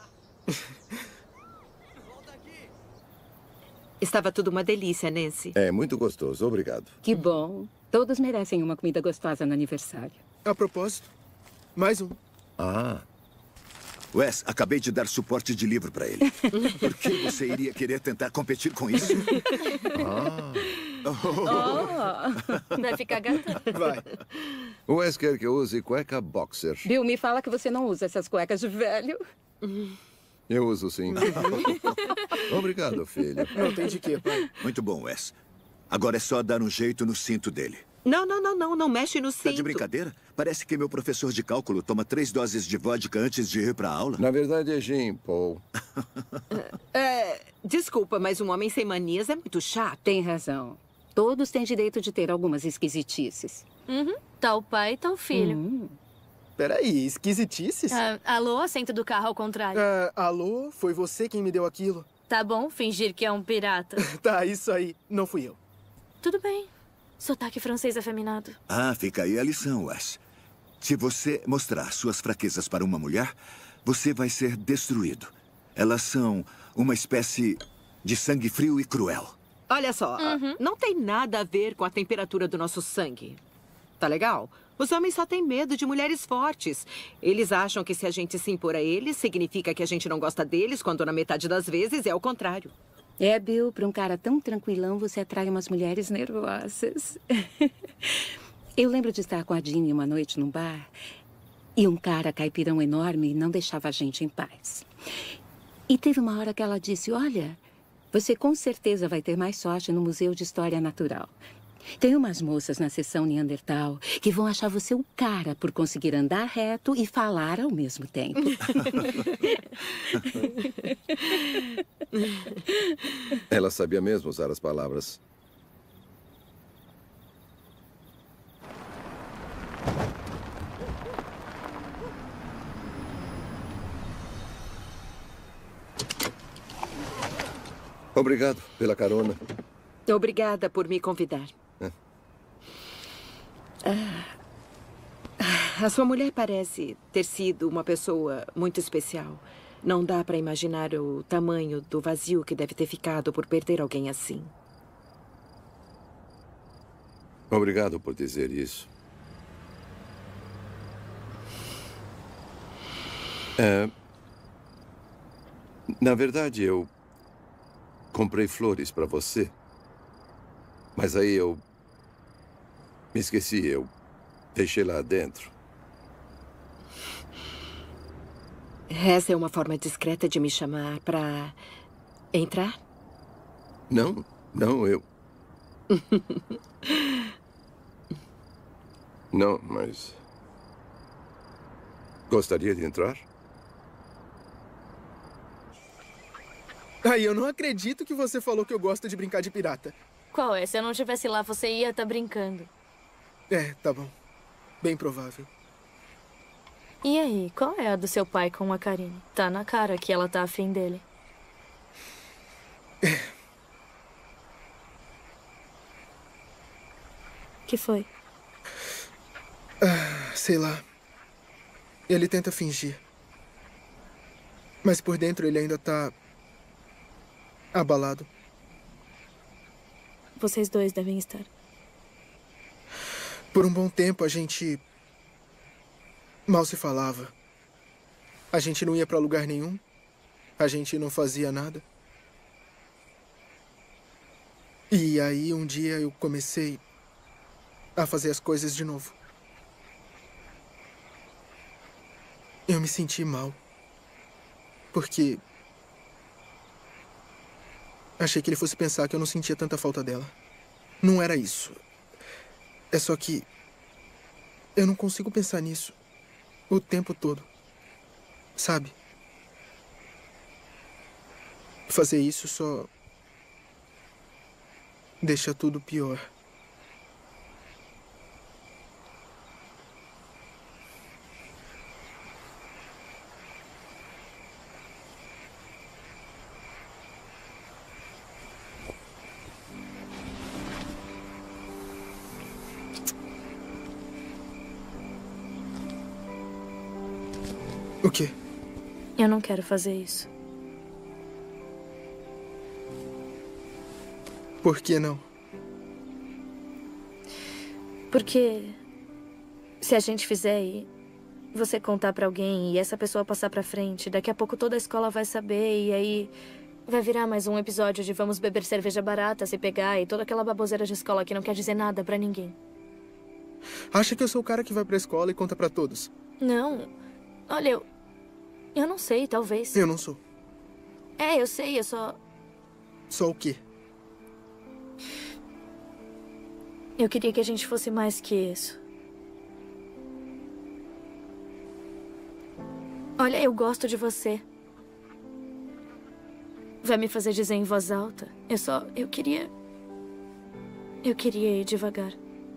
Estava tudo uma delícia, Nancy. É muito gostoso, obrigado. Que bom. Todos merecem uma comida gostosa no aniversário. A propósito, mais um. Ah. Wes, acabei de dar suporte de livro para ele. Por que você iria querer tentar competir com isso? Ah. Oh. Vai ficar gata? Vai. O Wes quer que eu use cueca boxer. Bill, me fala que você não usa essas cuecas de velho. Eu uso sim. Obrigado, filho. Não tem de quê, pai. Muito bom, Wes. Agora é só dar um jeito no cinto dele. Não, não, não, não. Não mexe no cinto. Tá de brincadeira? Parece que meu professor de cálculo toma três doses de vodka antes de ir pra aula. Na verdade é gin, Paul. É, desculpa, mas um homem sem manias é muito chato. Tem razão. Todos têm direito de ter algumas esquisitices. Uhum. Tal pai, tal filho. Uhum. Peraí, esquisitices? Ah, alô, assento do carro ao contrário. Ah, alô, foi você quem me deu aquilo? Tá bom fingir que é um pirata. Tá, isso aí. Não fui eu. Tudo bem. Sotaque francês afeminado. Ah, fica aí a lição, Wes. Se você mostrar suas fraquezas para uma mulher, você vai ser destruído. Elas são uma espécie de sangue frio e cruel. Olha só, Uhum. não tem nada a ver com a temperatura do nosso sangue. Tá legal? Os homens só têm medo de mulheres fortes. Eles acham que se a gente se impor a eles, significa que a gente não gosta deles, quando na metade das vezes é o contrário. É, Bill, para um cara tão tranquilão, você atrai umas mulheres nervosas. Eu lembro de estar com a Jeannie uma noite num bar e um cara caipirão enorme não deixava a gente em paz. E teve uma hora que ela disse, olha, você com certeza vai ter mais sorte no Museu de História Natural. Tem umas moças na seção Neandertal que vão achar você o cara por conseguir andar reto e falar ao mesmo tempo. Ela sabia mesmo usar as palavras. Obrigado pela carona. Obrigada por me convidar. É. Ah, a sua mulher parece ter sido uma pessoa muito especial. Não dá para imaginar o tamanho do vazio que deve ter ficado por perder alguém assim. Obrigado por dizer isso. É, na verdade, eu comprei flores para você. Mas aí eu me esqueci, eu deixei lá dentro. Essa é uma forma discreta de me chamar para entrar? Não, não, eu... Não, mas... Gostaria de entrar? Ai, eu não acredito que você falou que eu gosto de brincar de pirata. Qual é? Se eu não estivesse lá, você ia estar brincando. É, tá bom. Bem provável. E aí, qual é a do seu pai com a Karine? Tá na cara que ela tá afim dele. É. Que foi? Ah, sei lá. Ele tenta fingir. Mas por dentro ele ainda tá... abalado. Vocês dois devem estar. Por um bom tempo a gente... mal se falava. A gente não ia pra lugar nenhum. A gente não fazia nada. E aí um dia eu comecei a fazer as coisas de novo. Eu me senti mal. Porque... achei que ele fosse pensar que eu não sentia tanta falta dela. Não era isso. É só que... eu não consigo pensar nisso o tempo todo. Sabe? Fazer isso só... deixa tudo pior. O quê? Eu não quero fazer isso. Por que não? Porque se a gente fizer e você contar pra alguém e essa pessoa passar pra frente, daqui a pouco toda a escola vai saber e aí vai virar mais um episódio de vamos beber cerveja barata, se pegar e toda aquela baboseira de escola que não quer dizer nada pra ninguém. Acha que eu sou o cara que vai pra escola e conta pra todos. Não. Olha, eu... Eu não sei, talvez. Eu não sou. É, eu sei, eu só... Só o quê? Eu queria que a gente fosse mais que isso. Olha, eu gosto de você. Vai me fazer dizer em voz alta. Eu só... Eu queria... Eu queria ir devagar.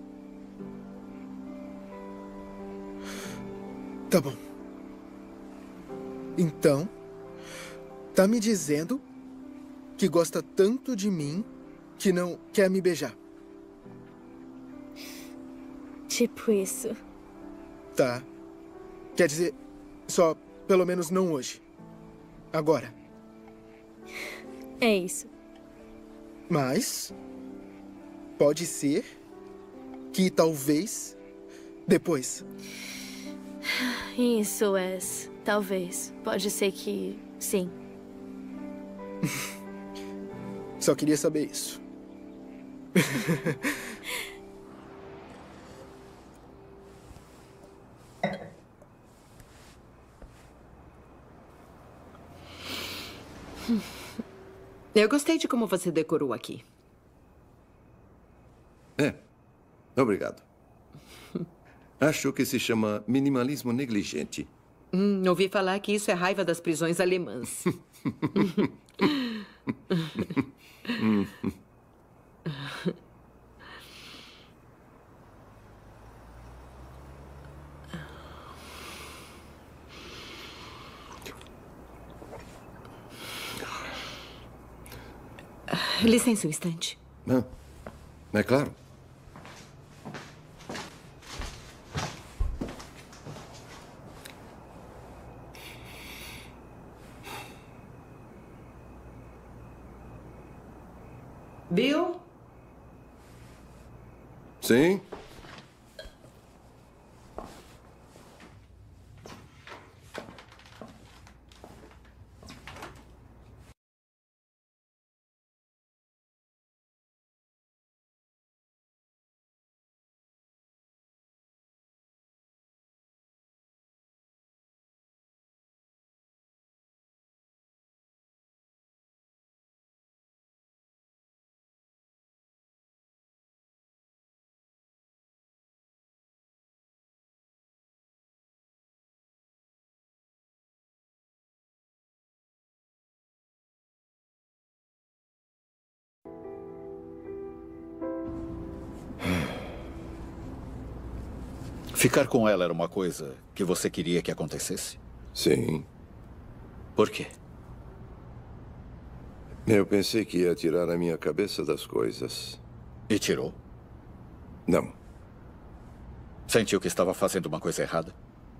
Tá bom. Então, tá me dizendo que gosta tanto de mim que não quer me beijar. Tipo isso. Tá. Quer dizer, só pelo menos não hoje. Agora. É isso. Mas pode ser que talvez depois. Isso, Wes. Talvez. Pode ser que sim. Só queria saber isso. Eu gostei de como você decorou aqui. É. Obrigado. Acho que se chama minimalismo negligente. Hum, ouvi falar que isso é raiva das prisões alemãs. Licença um instante. Ah, é claro. Bill? Sim? Ficar com ela era uma coisa que você queria que acontecesse? Sim. Por quê? Eu pensei que ia tirar a minha cabeça das coisas. E tirou? Não. Sentiu que estava fazendo uma coisa errada?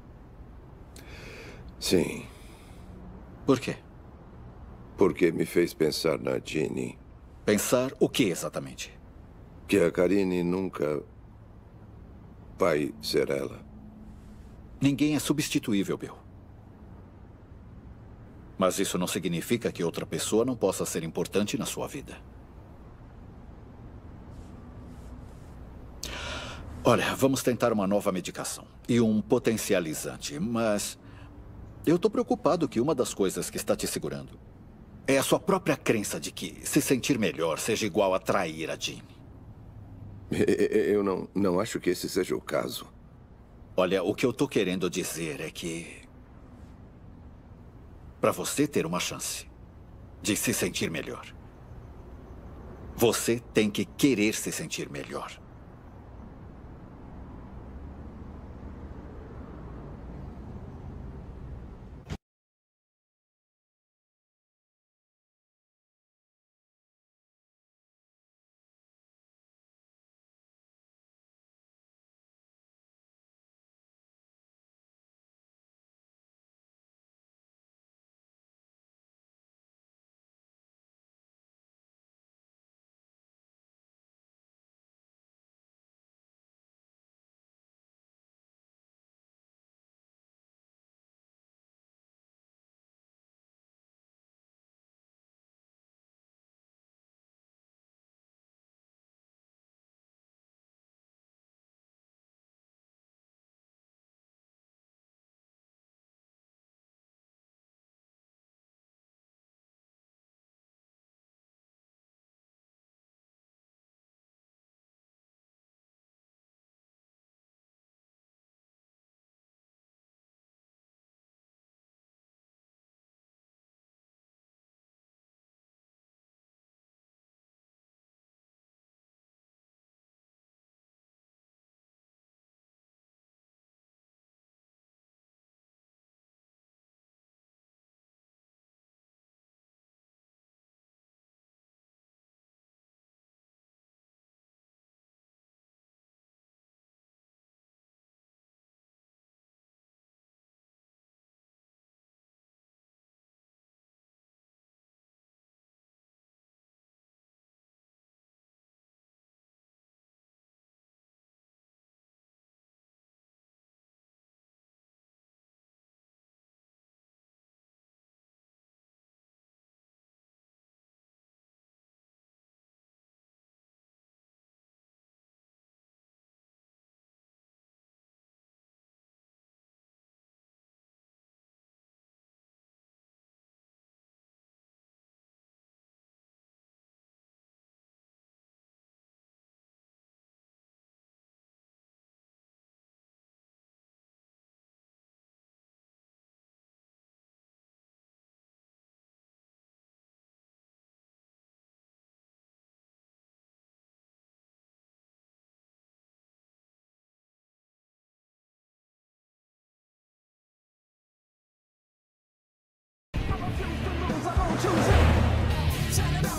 Sim. Por quê? Porque me fez pensar na Jeannie. Pensar o que exatamente? Que a Karine nunca vai ser ela. Ninguém é substituível, Bill. Mas isso não significa que outra pessoa não possa ser importante na sua vida. Olha, vamos tentar uma nova medicação e um potencializante, mas eu estou preocupado que uma das coisas que está te segurando é a sua própria crença de que se sentir melhor seja igual a trair a Jeannie. Eu não, não acho que esse seja o caso. Olha, o que eu estou querendo dizer é que para você ter uma chance de se sentir melhor, você tem que querer se sentir melhor.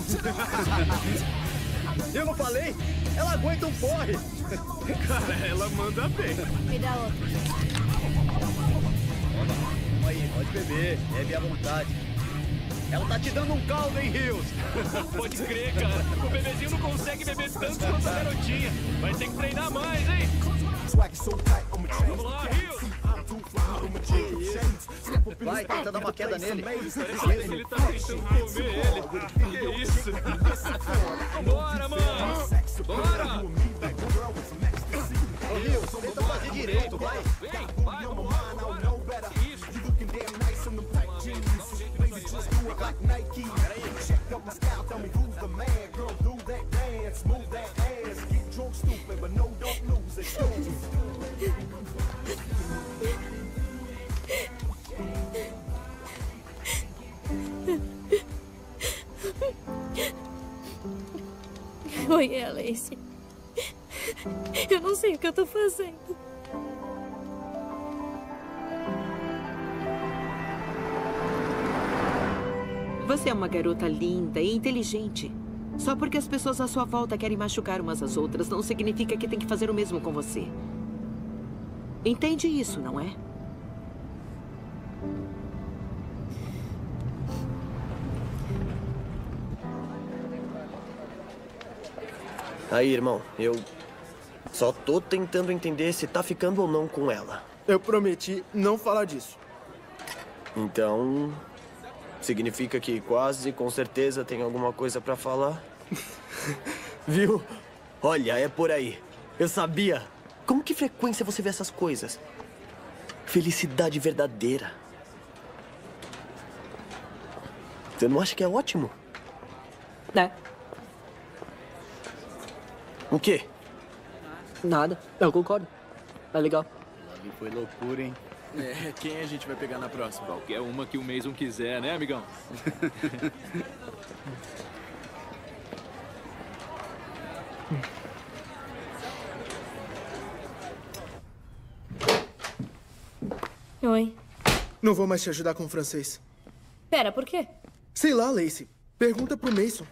Eu não falei? Ela aguenta um porre. Cara, ela manda bem. Me dá outro. Toma aí, pode beber. Bebe à vontade. Ela tá te dando um caldo, hein, Rios? Pode crer, cara. O bebezinho não consegue beber tanto quanto a garotinha. Vai ter que treinar mais, hein? Vamos lá, Rios. Vai, tenta dar uma queda nele. Parece que ele tá tentando comer ele. Que isso? Bora, mano! Bora! Ô, Rios, tenta fazer direito, vai. Vem, vai, vamos lá, bora. Que isso? Oi, Alice. Eu não sei o que eu tô fazendo. Você é uma garota linda e inteligente. Só porque as pessoas à sua volta querem machucar umas às outras, não significa que tem que fazer o mesmo com você. Entende isso, não é? Aí, irmão, eu só tô tentando entender se tá ficando ou não com ela. Eu prometi não falar disso. Então, significa que quase com certeza tem alguma coisa pra falar? Viu? Olha, é por aí. Eu sabia. Com que frequência você vê essas coisas? Felicidade verdadeira. Você não acha que é ótimo? É. O quê? Nada. Eu concordo. É legal. Ali foi loucura, hein? É, quem a gente vai pegar na próxima? Qualquer uma que o Mason quiser, né, amigão? Oi. Não vou mais te ajudar com o francês. Pera, por quê? Sei lá, Lacey. Pergunta pro Mason.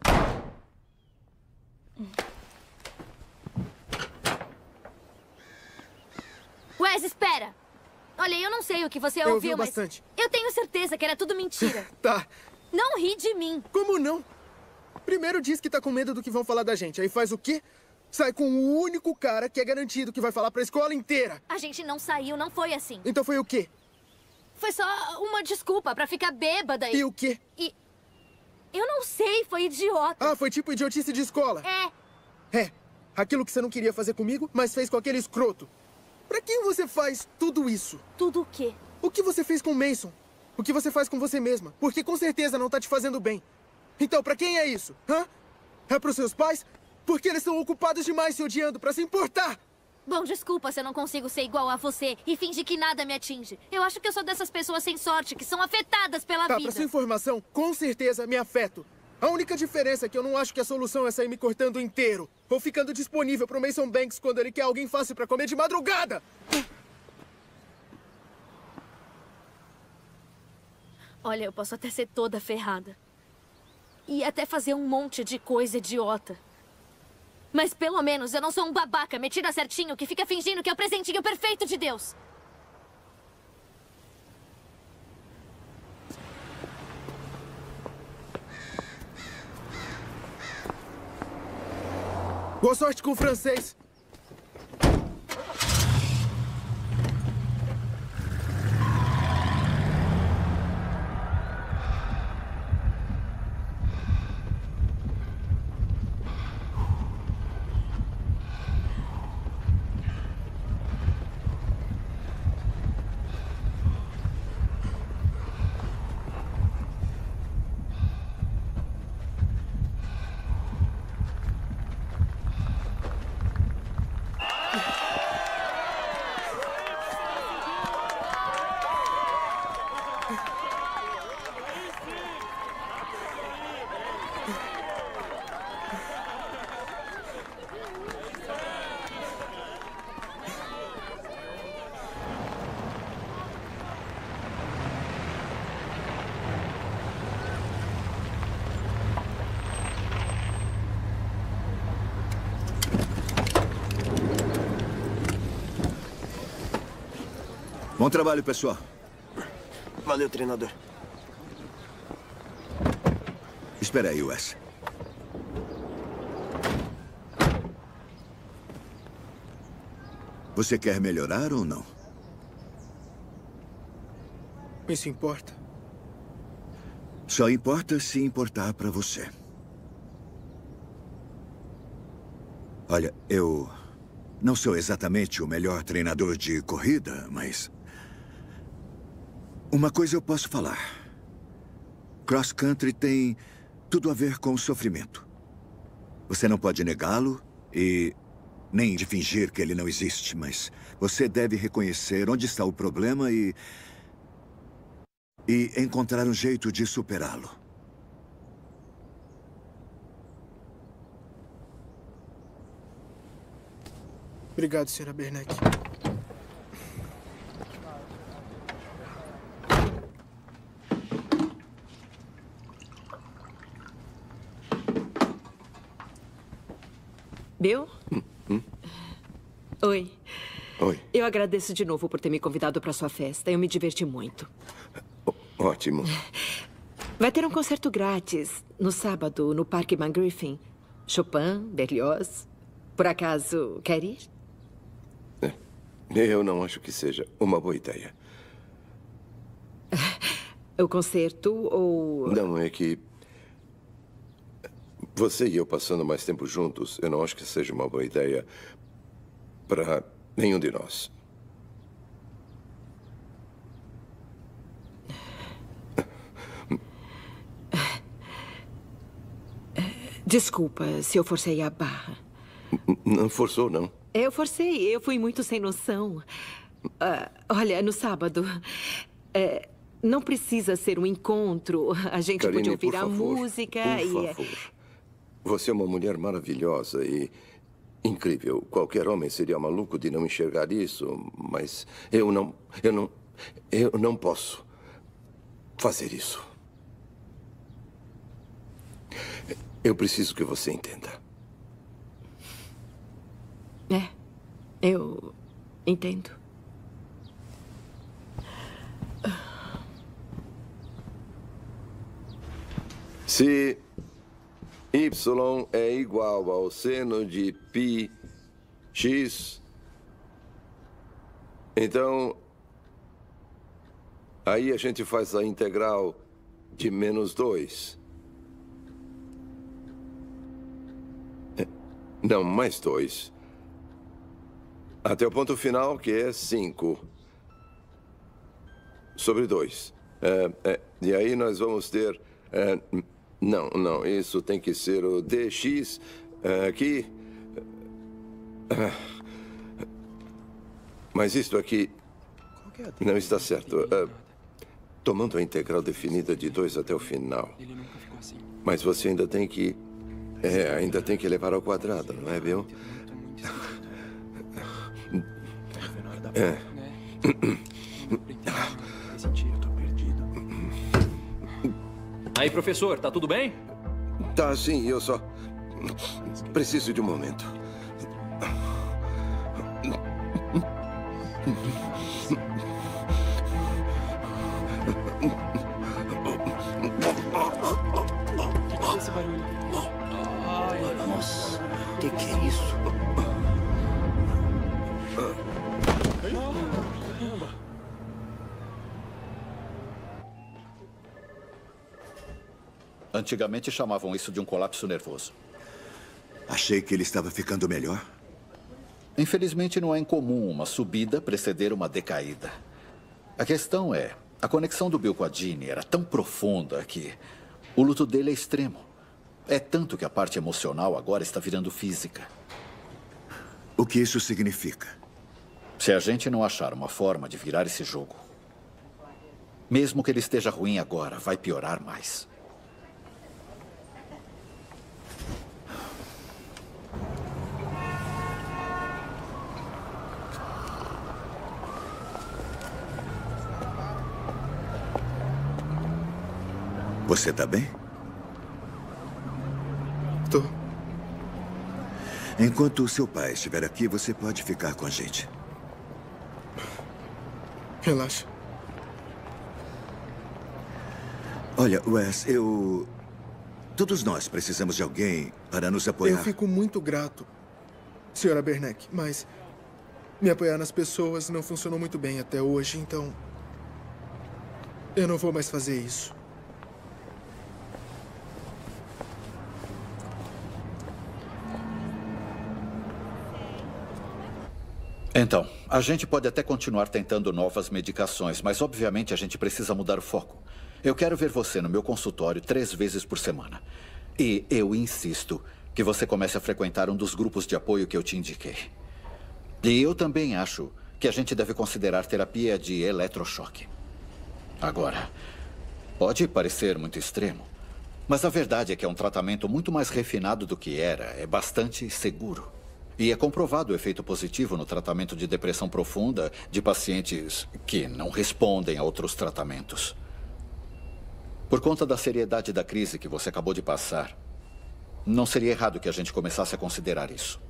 Wes, espera! Olha, eu não sei o que você Eu ouviu, ouvi mas... bastante. Eu tenho certeza que era tudo mentira. Tá. Não ri de mim. Como não? Primeiro diz que tá com medo do que vão falar da gente. Aí faz o quê? Sai com o único cara que é garantido que vai falar pra escola inteira. A gente não saiu, não foi assim. Então foi o quê? Foi só uma desculpa pra ficar bêbada e... E o quê? E... Eu não sei, foi idiota. Ah, foi tipo idiotice de escola. É. É. Aquilo que você não queria fazer comigo, mas fez com aquele escroto. Pra quem você faz tudo isso? Tudo o quê? O que você fez com o Mason? O que você faz com você mesma? Porque com certeza não tá te fazendo bem. Então, pra quem é isso? Hã? É pros seus pais? Porque eles estão ocupados demais se odiando pra se importar. Bom, desculpa se eu não consigo ser igual a você e fingir que nada me atinge. Eu acho que eu sou dessas pessoas sem sorte, que são afetadas pela Tá, vida. pra sua informação, com certeza me afeto. A única diferença é que eu não acho que a solução é sair me cortando inteiro. Ou ficando disponível pro Mason Banks quando ele quer alguém fácil pra comer de madrugada. Olha, eu posso até ser toda ferrada. E até fazer um monte de coisa idiota. Mas pelo menos eu não sou um babaca metida certinho que fica fingindo que é o presentinho perfeito de Deus. Boa sorte com o francês. Bom trabalho, pessoal. Valeu, treinador. Espera aí, Wes. Você quer melhorar ou não? Isso importa? Só importa se importar para você. Olha, eu não sou exatamente o melhor treinador de corrida, mas uma coisa eu posso falar. Cross country tem tudo a ver com sofrimento. Você não pode negá-lo e nem de fingir que ele não existe, mas você deve reconhecer onde está o problema e e encontrar um jeito de superá-lo. Obrigado, senhora Bernanke. Bill? Hum, hum. Oi. Oi. Eu agradeço de novo por ter me convidado para sua festa. Eu me diverti muito. Ótimo. Vai ter um concerto grátis no sábado, no Parque McGriffin. Chopin, Berlioz. Por acaso, quer ir? Eu não acho que seja uma boa ideia. O concerto ou... Não, é que você e eu passando mais tempo juntos, eu não acho que seja uma boa ideia para nenhum de nós. Desculpa se eu forcei a barra. Não forçou, não. Eu forcei, eu fui muito sem noção. Uh, olha, no sábado, é, não precisa ser um encontro. A gente Karine, podia ouvir por a favor, música por e... favor. Você é uma mulher maravilhosa e incrível. Qualquer homem seria maluco de não enxergar isso, mas eu não, eu não, eu não posso fazer isso. Eu preciso que você entenda. É, eu entendo. Se Y é igual ao seno de π x, então aí a gente faz a integral de menos dois. Não, mais dois. Até o ponto final, que é cinco. Sobre dois. É, é, e aí nós vamos ter... É, não, não, isso tem que ser o dx é, aqui. É, mas isto aqui não está certo. É, tomando a integral definida de dois até o final. Mas você ainda tem que... É, ainda tem que levar ao quadrado, não é, Bill? É. Aí, professor, tá tudo bem? Tá, sim, eu só preciso de um momento. O que é esse barulho? Ai, nossa, o que, que é isso? Antigamente chamavam isso de um colapso nervoso. Achei que ele estava ficando melhor. Infelizmente, não é incomum uma subida preceder uma decaída. A questão é, a conexão do Bill com a Jeannie era tão profunda que o luto dele é extremo. É tanto que a parte emocional agora está virando física. O que isso significa? Se a gente não achar uma forma de virar esse jogo, mesmo que ele esteja ruim agora, vai piorar mais. Você está bem? Tô. Enquanto o seu pai estiver aqui, você pode ficar com a gente. Relaxa. Olha, Wes, eu... Todos nós precisamos de alguém para nos apoiar. Eu fico muito grato, senhora Berneck, mas me apoiar nas pessoas não funcionou muito bem até hoje, então eu não vou mais fazer isso. Então, a gente pode até continuar tentando novas medicações, mas obviamente a gente precisa mudar o foco. Eu quero ver você no meu consultório três vezes por semana. E eu insisto que você comece a frequentar um dos grupos de apoio que eu te indiquei. E eu também acho que a gente deve considerar terapia de eletrochoque. Agora, pode parecer muito extremo, mas a verdade é que é um tratamento muito mais refinado do que era. É bastante seguro. E é comprovado o efeito positivo no tratamento de depressão profunda de pacientes que não respondem a outros tratamentos. Por conta da seriedade da crise que você acabou de passar, não seria errado que a gente começasse a considerar isso.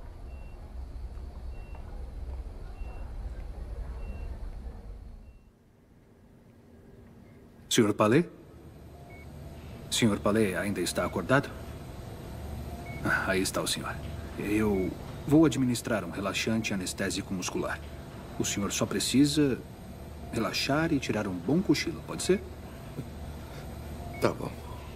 senhor Palais? senhor Palais ainda está acordado? Ah, aí está o senhor. Eu vou administrar um relaxante anestésico muscular. O senhor só precisa relaxar e tirar um bom cochilo, pode ser? Tá bom.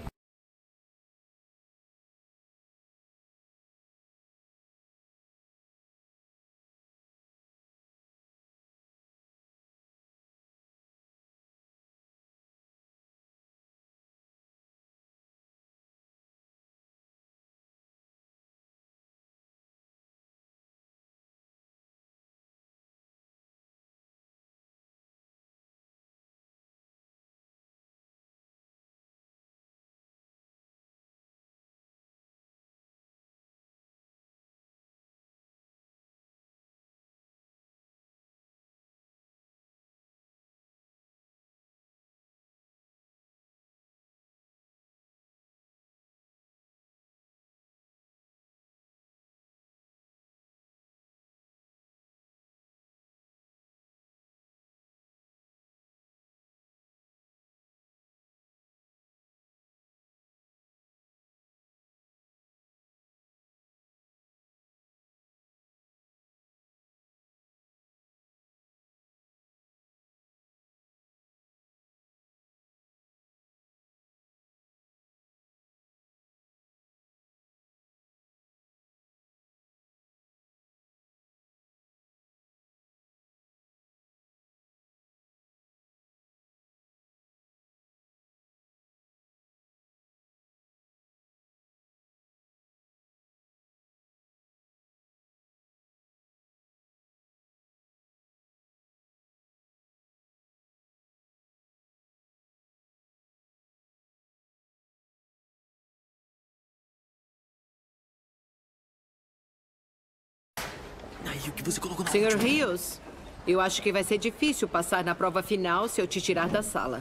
Aí, o que você colocou na senhor última? Rios, eu acho que vai ser difícil passar na prova final se eu te tirar da sala.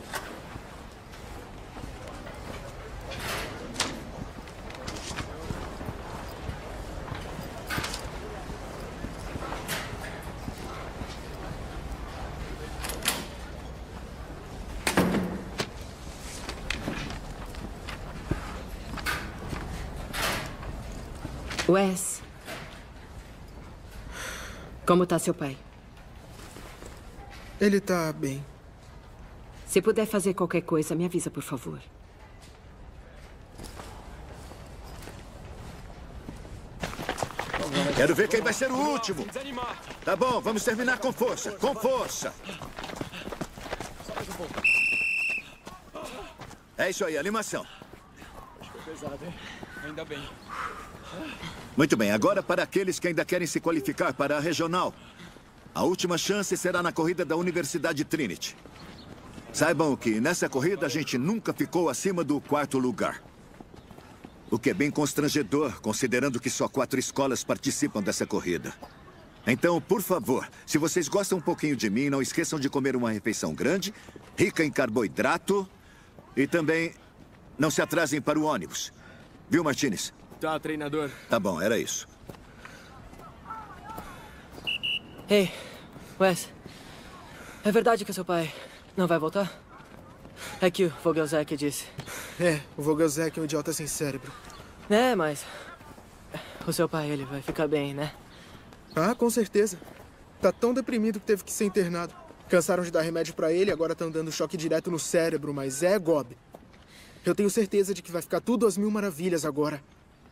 Wes, como está seu pai? Ele está bem. Se puder fazer qualquer coisa, me avisa, por favor. Quero ver quem vai ser o último. Tá bom, vamos terminar com força. Com força. É isso aí, animação. Acho que foi pesado, hein? Ainda bem. Muito bem, agora para aqueles que ainda querem se qualificar para a regional. A última chance será na corrida da Universidade Trinity. Saibam que nessa corrida a gente nunca ficou acima do quarto lugar. O que é bem constrangedor, considerando que só quatro escolas participam dessa corrida. Então, por favor, se vocês gostam um pouquinho de mim, não esqueçam de comer uma refeição grande, rica em carboidrato e também não se atrasem para o ônibus. Viu, Martinez? Tá, treinador. Tá bom, era isso. Ei, Wes. É verdade que seu pai não vai voltar? É que o Vogelzek disse. É, o Vogelzek é um idiota sem cérebro. É, mas... o seu pai, ele vai ficar bem, né? Ah, com certeza. Tá tão deprimido que teve que ser internado. Cansaram de dar remédio pra ele e agora estão dando choque direto no cérebro, mas é Gob. Eu tenho certeza de que vai ficar tudo às mil maravilhas agora.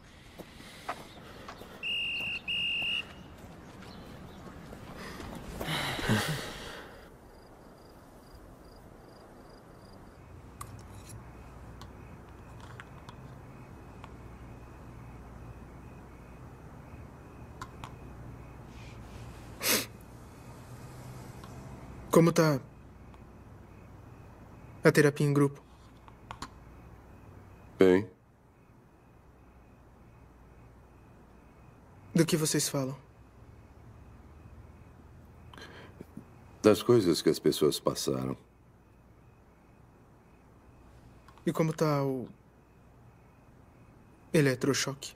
Como tá a terapia em grupo? Bem, Do que vocês falam? das coisas que as pessoas passaram. E como tá o eletrochoque?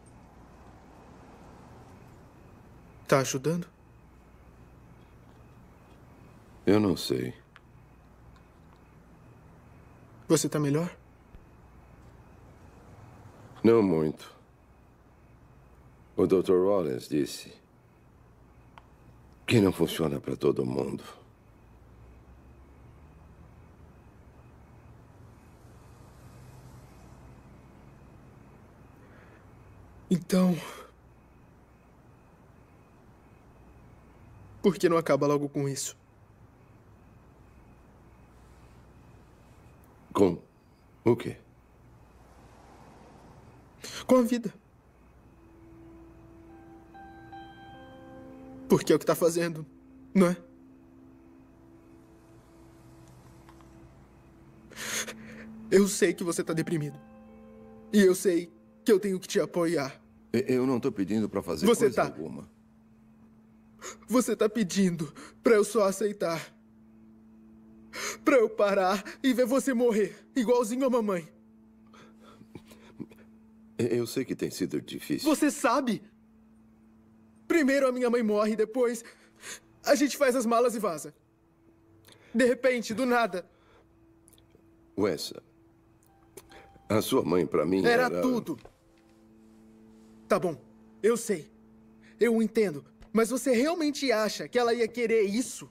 Tá ajudando? Eu não sei. Você tá melhor? Não muito. O doutor Rollins disse que não funciona para todo mundo. Então... por que não acaba logo com isso? Com o quê? Com a vida. Porque é o que tá fazendo, não é? Eu sei que você tá deprimido. E eu sei que eu tenho que te apoiar. Eu não tô pedindo para fazer Você coisa tá. alguma. Você tá pedindo pra eu só aceitar. Pra eu parar e ver você morrer, igualzinho a mamãe. Eu sei que tem sido difícil. Você sabe? Primeiro a minha mãe morre, depois a gente faz as malas e vaza. De repente, do nada. Wes, a sua mãe pra mim Era era... tudo. Tá bom, eu sei. Eu entendo. Mas você realmente acha que ela ia querer isso?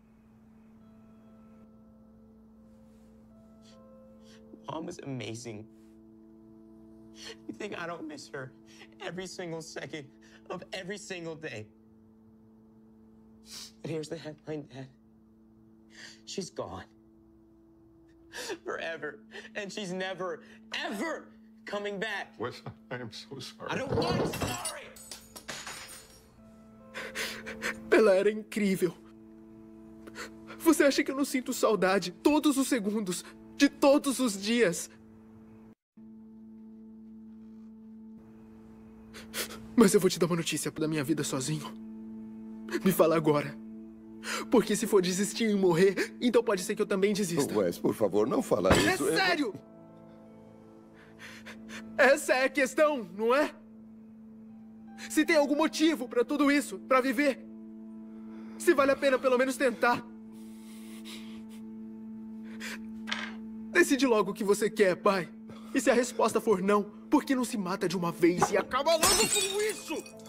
Mom is amazing. You think I don't miss her every single second of every single day? But here's the headline, Dad. She's gone. Forever. And she's never, ever coming back. Wes, I am so sorry. I don't want sorry! Ela era incrível. Você acha que eu não sinto saudade todos os segundos, de todos os dias? Mas eu vou te dar uma notícia da minha vida sozinho. Me fala agora. Porque se for desistir e morrer, então pode ser que eu também desista. Wes, por favor, não fala isso. É sério! Essa é a questão, não é? Se tem algum motivo pra tudo isso, pra viver. Se vale a pena pelo menos tentar. Decide logo o que você quer, pai. E se a resposta for não, por que não se mata de uma vez e acaba logo com isso?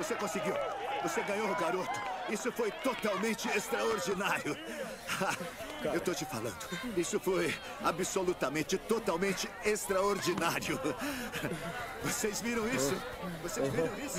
Você conseguiu. Você ganhou, garoto. Isso foi totalmente extraordinário. Eu tô te falando. Isso foi absolutamente, totalmente extraordinário. Vocês viram isso? Vocês viram isso?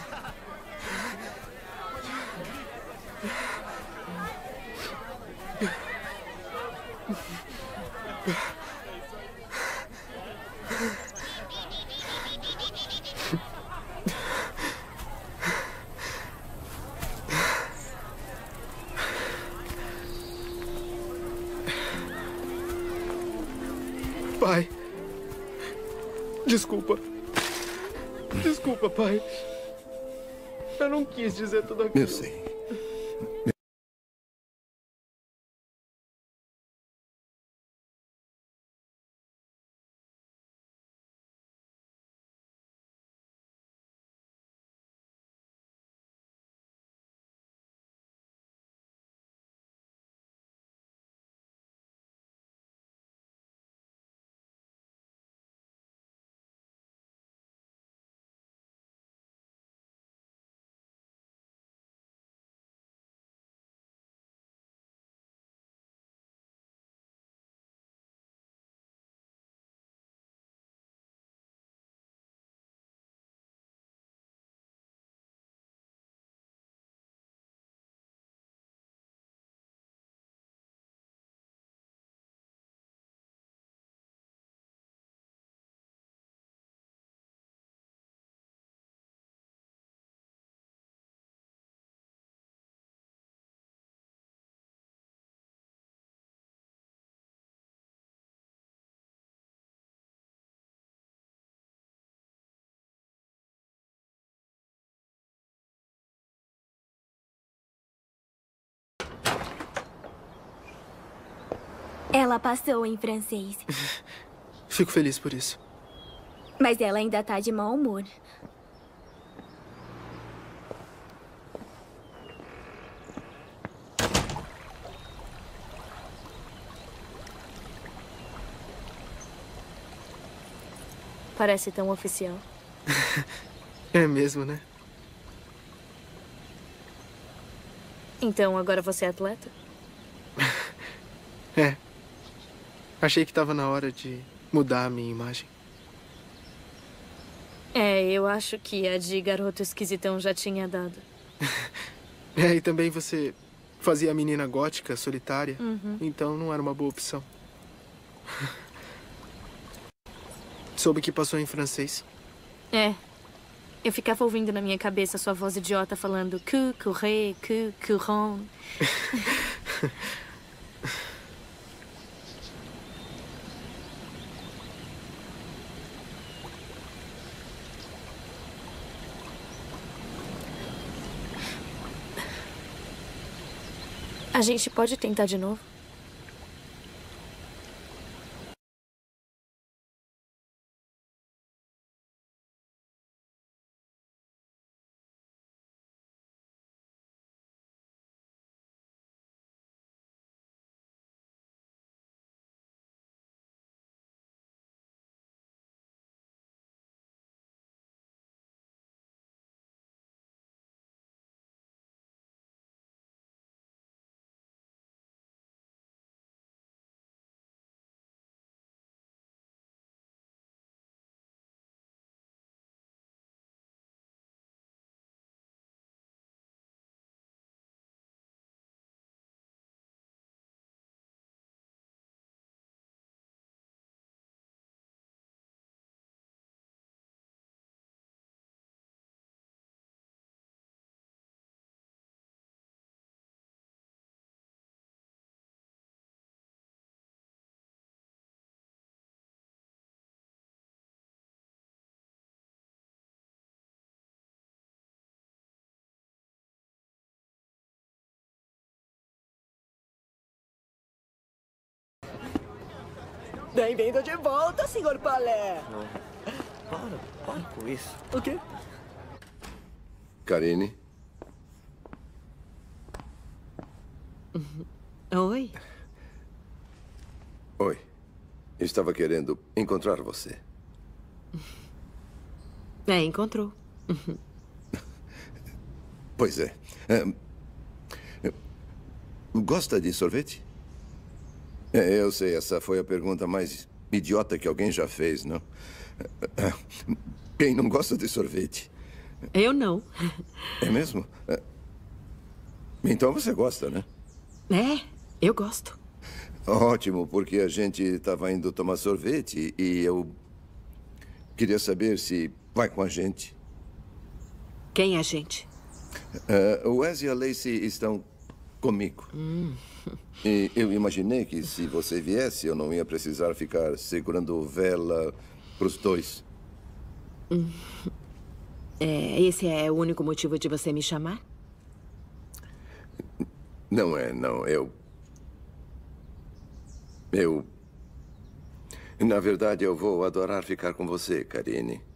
Pai. Desculpa. Desculpa, pai. Eu não quis dizer tudo aquilo. Eu sei. Ela passou em francês. Fico feliz por isso. Mas ela ainda tá de mau humor. Parece tão oficial. É mesmo, né? Então, agora você é atleta? É. Achei que estava na hora de mudar a minha imagem. É, eu acho que a de garoto esquisitão já tinha dado. É, e também você fazia a menina gótica, solitária. Uhum. Então não era uma boa opção. Soube que passou em francês. É. Eu ficava ouvindo na minha cabeça sua voz idiota falando que, correr, que, courant. A gente pode tentar de novo? Bem-vindo de volta, senhor Palé. Para, para com isso. O quê? Karine? Oi. Oi. Estava querendo encontrar você. É, encontrou. Pois é. é. Gosta de sorvete? É, eu sei, essa foi a pergunta mais idiota que alguém já fez, não? Quem não gosta de sorvete? Eu não. É mesmo? Então você gosta, né? É, eu gosto. Ótimo, porque a gente estava indo tomar sorvete e eu queria saber se vai com a gente. Quem é a gente? Uh, o Wes e a Lacey estão comigo. Hum. E eu imaginei que se você viesse, eu não ia precisar ficar segurando vela para os dois. Hum. É, esse é o único motivo de você me chamar? Não é, não. Eu... Eu... Na verdade, eu vou adorar ficar com você, Karine.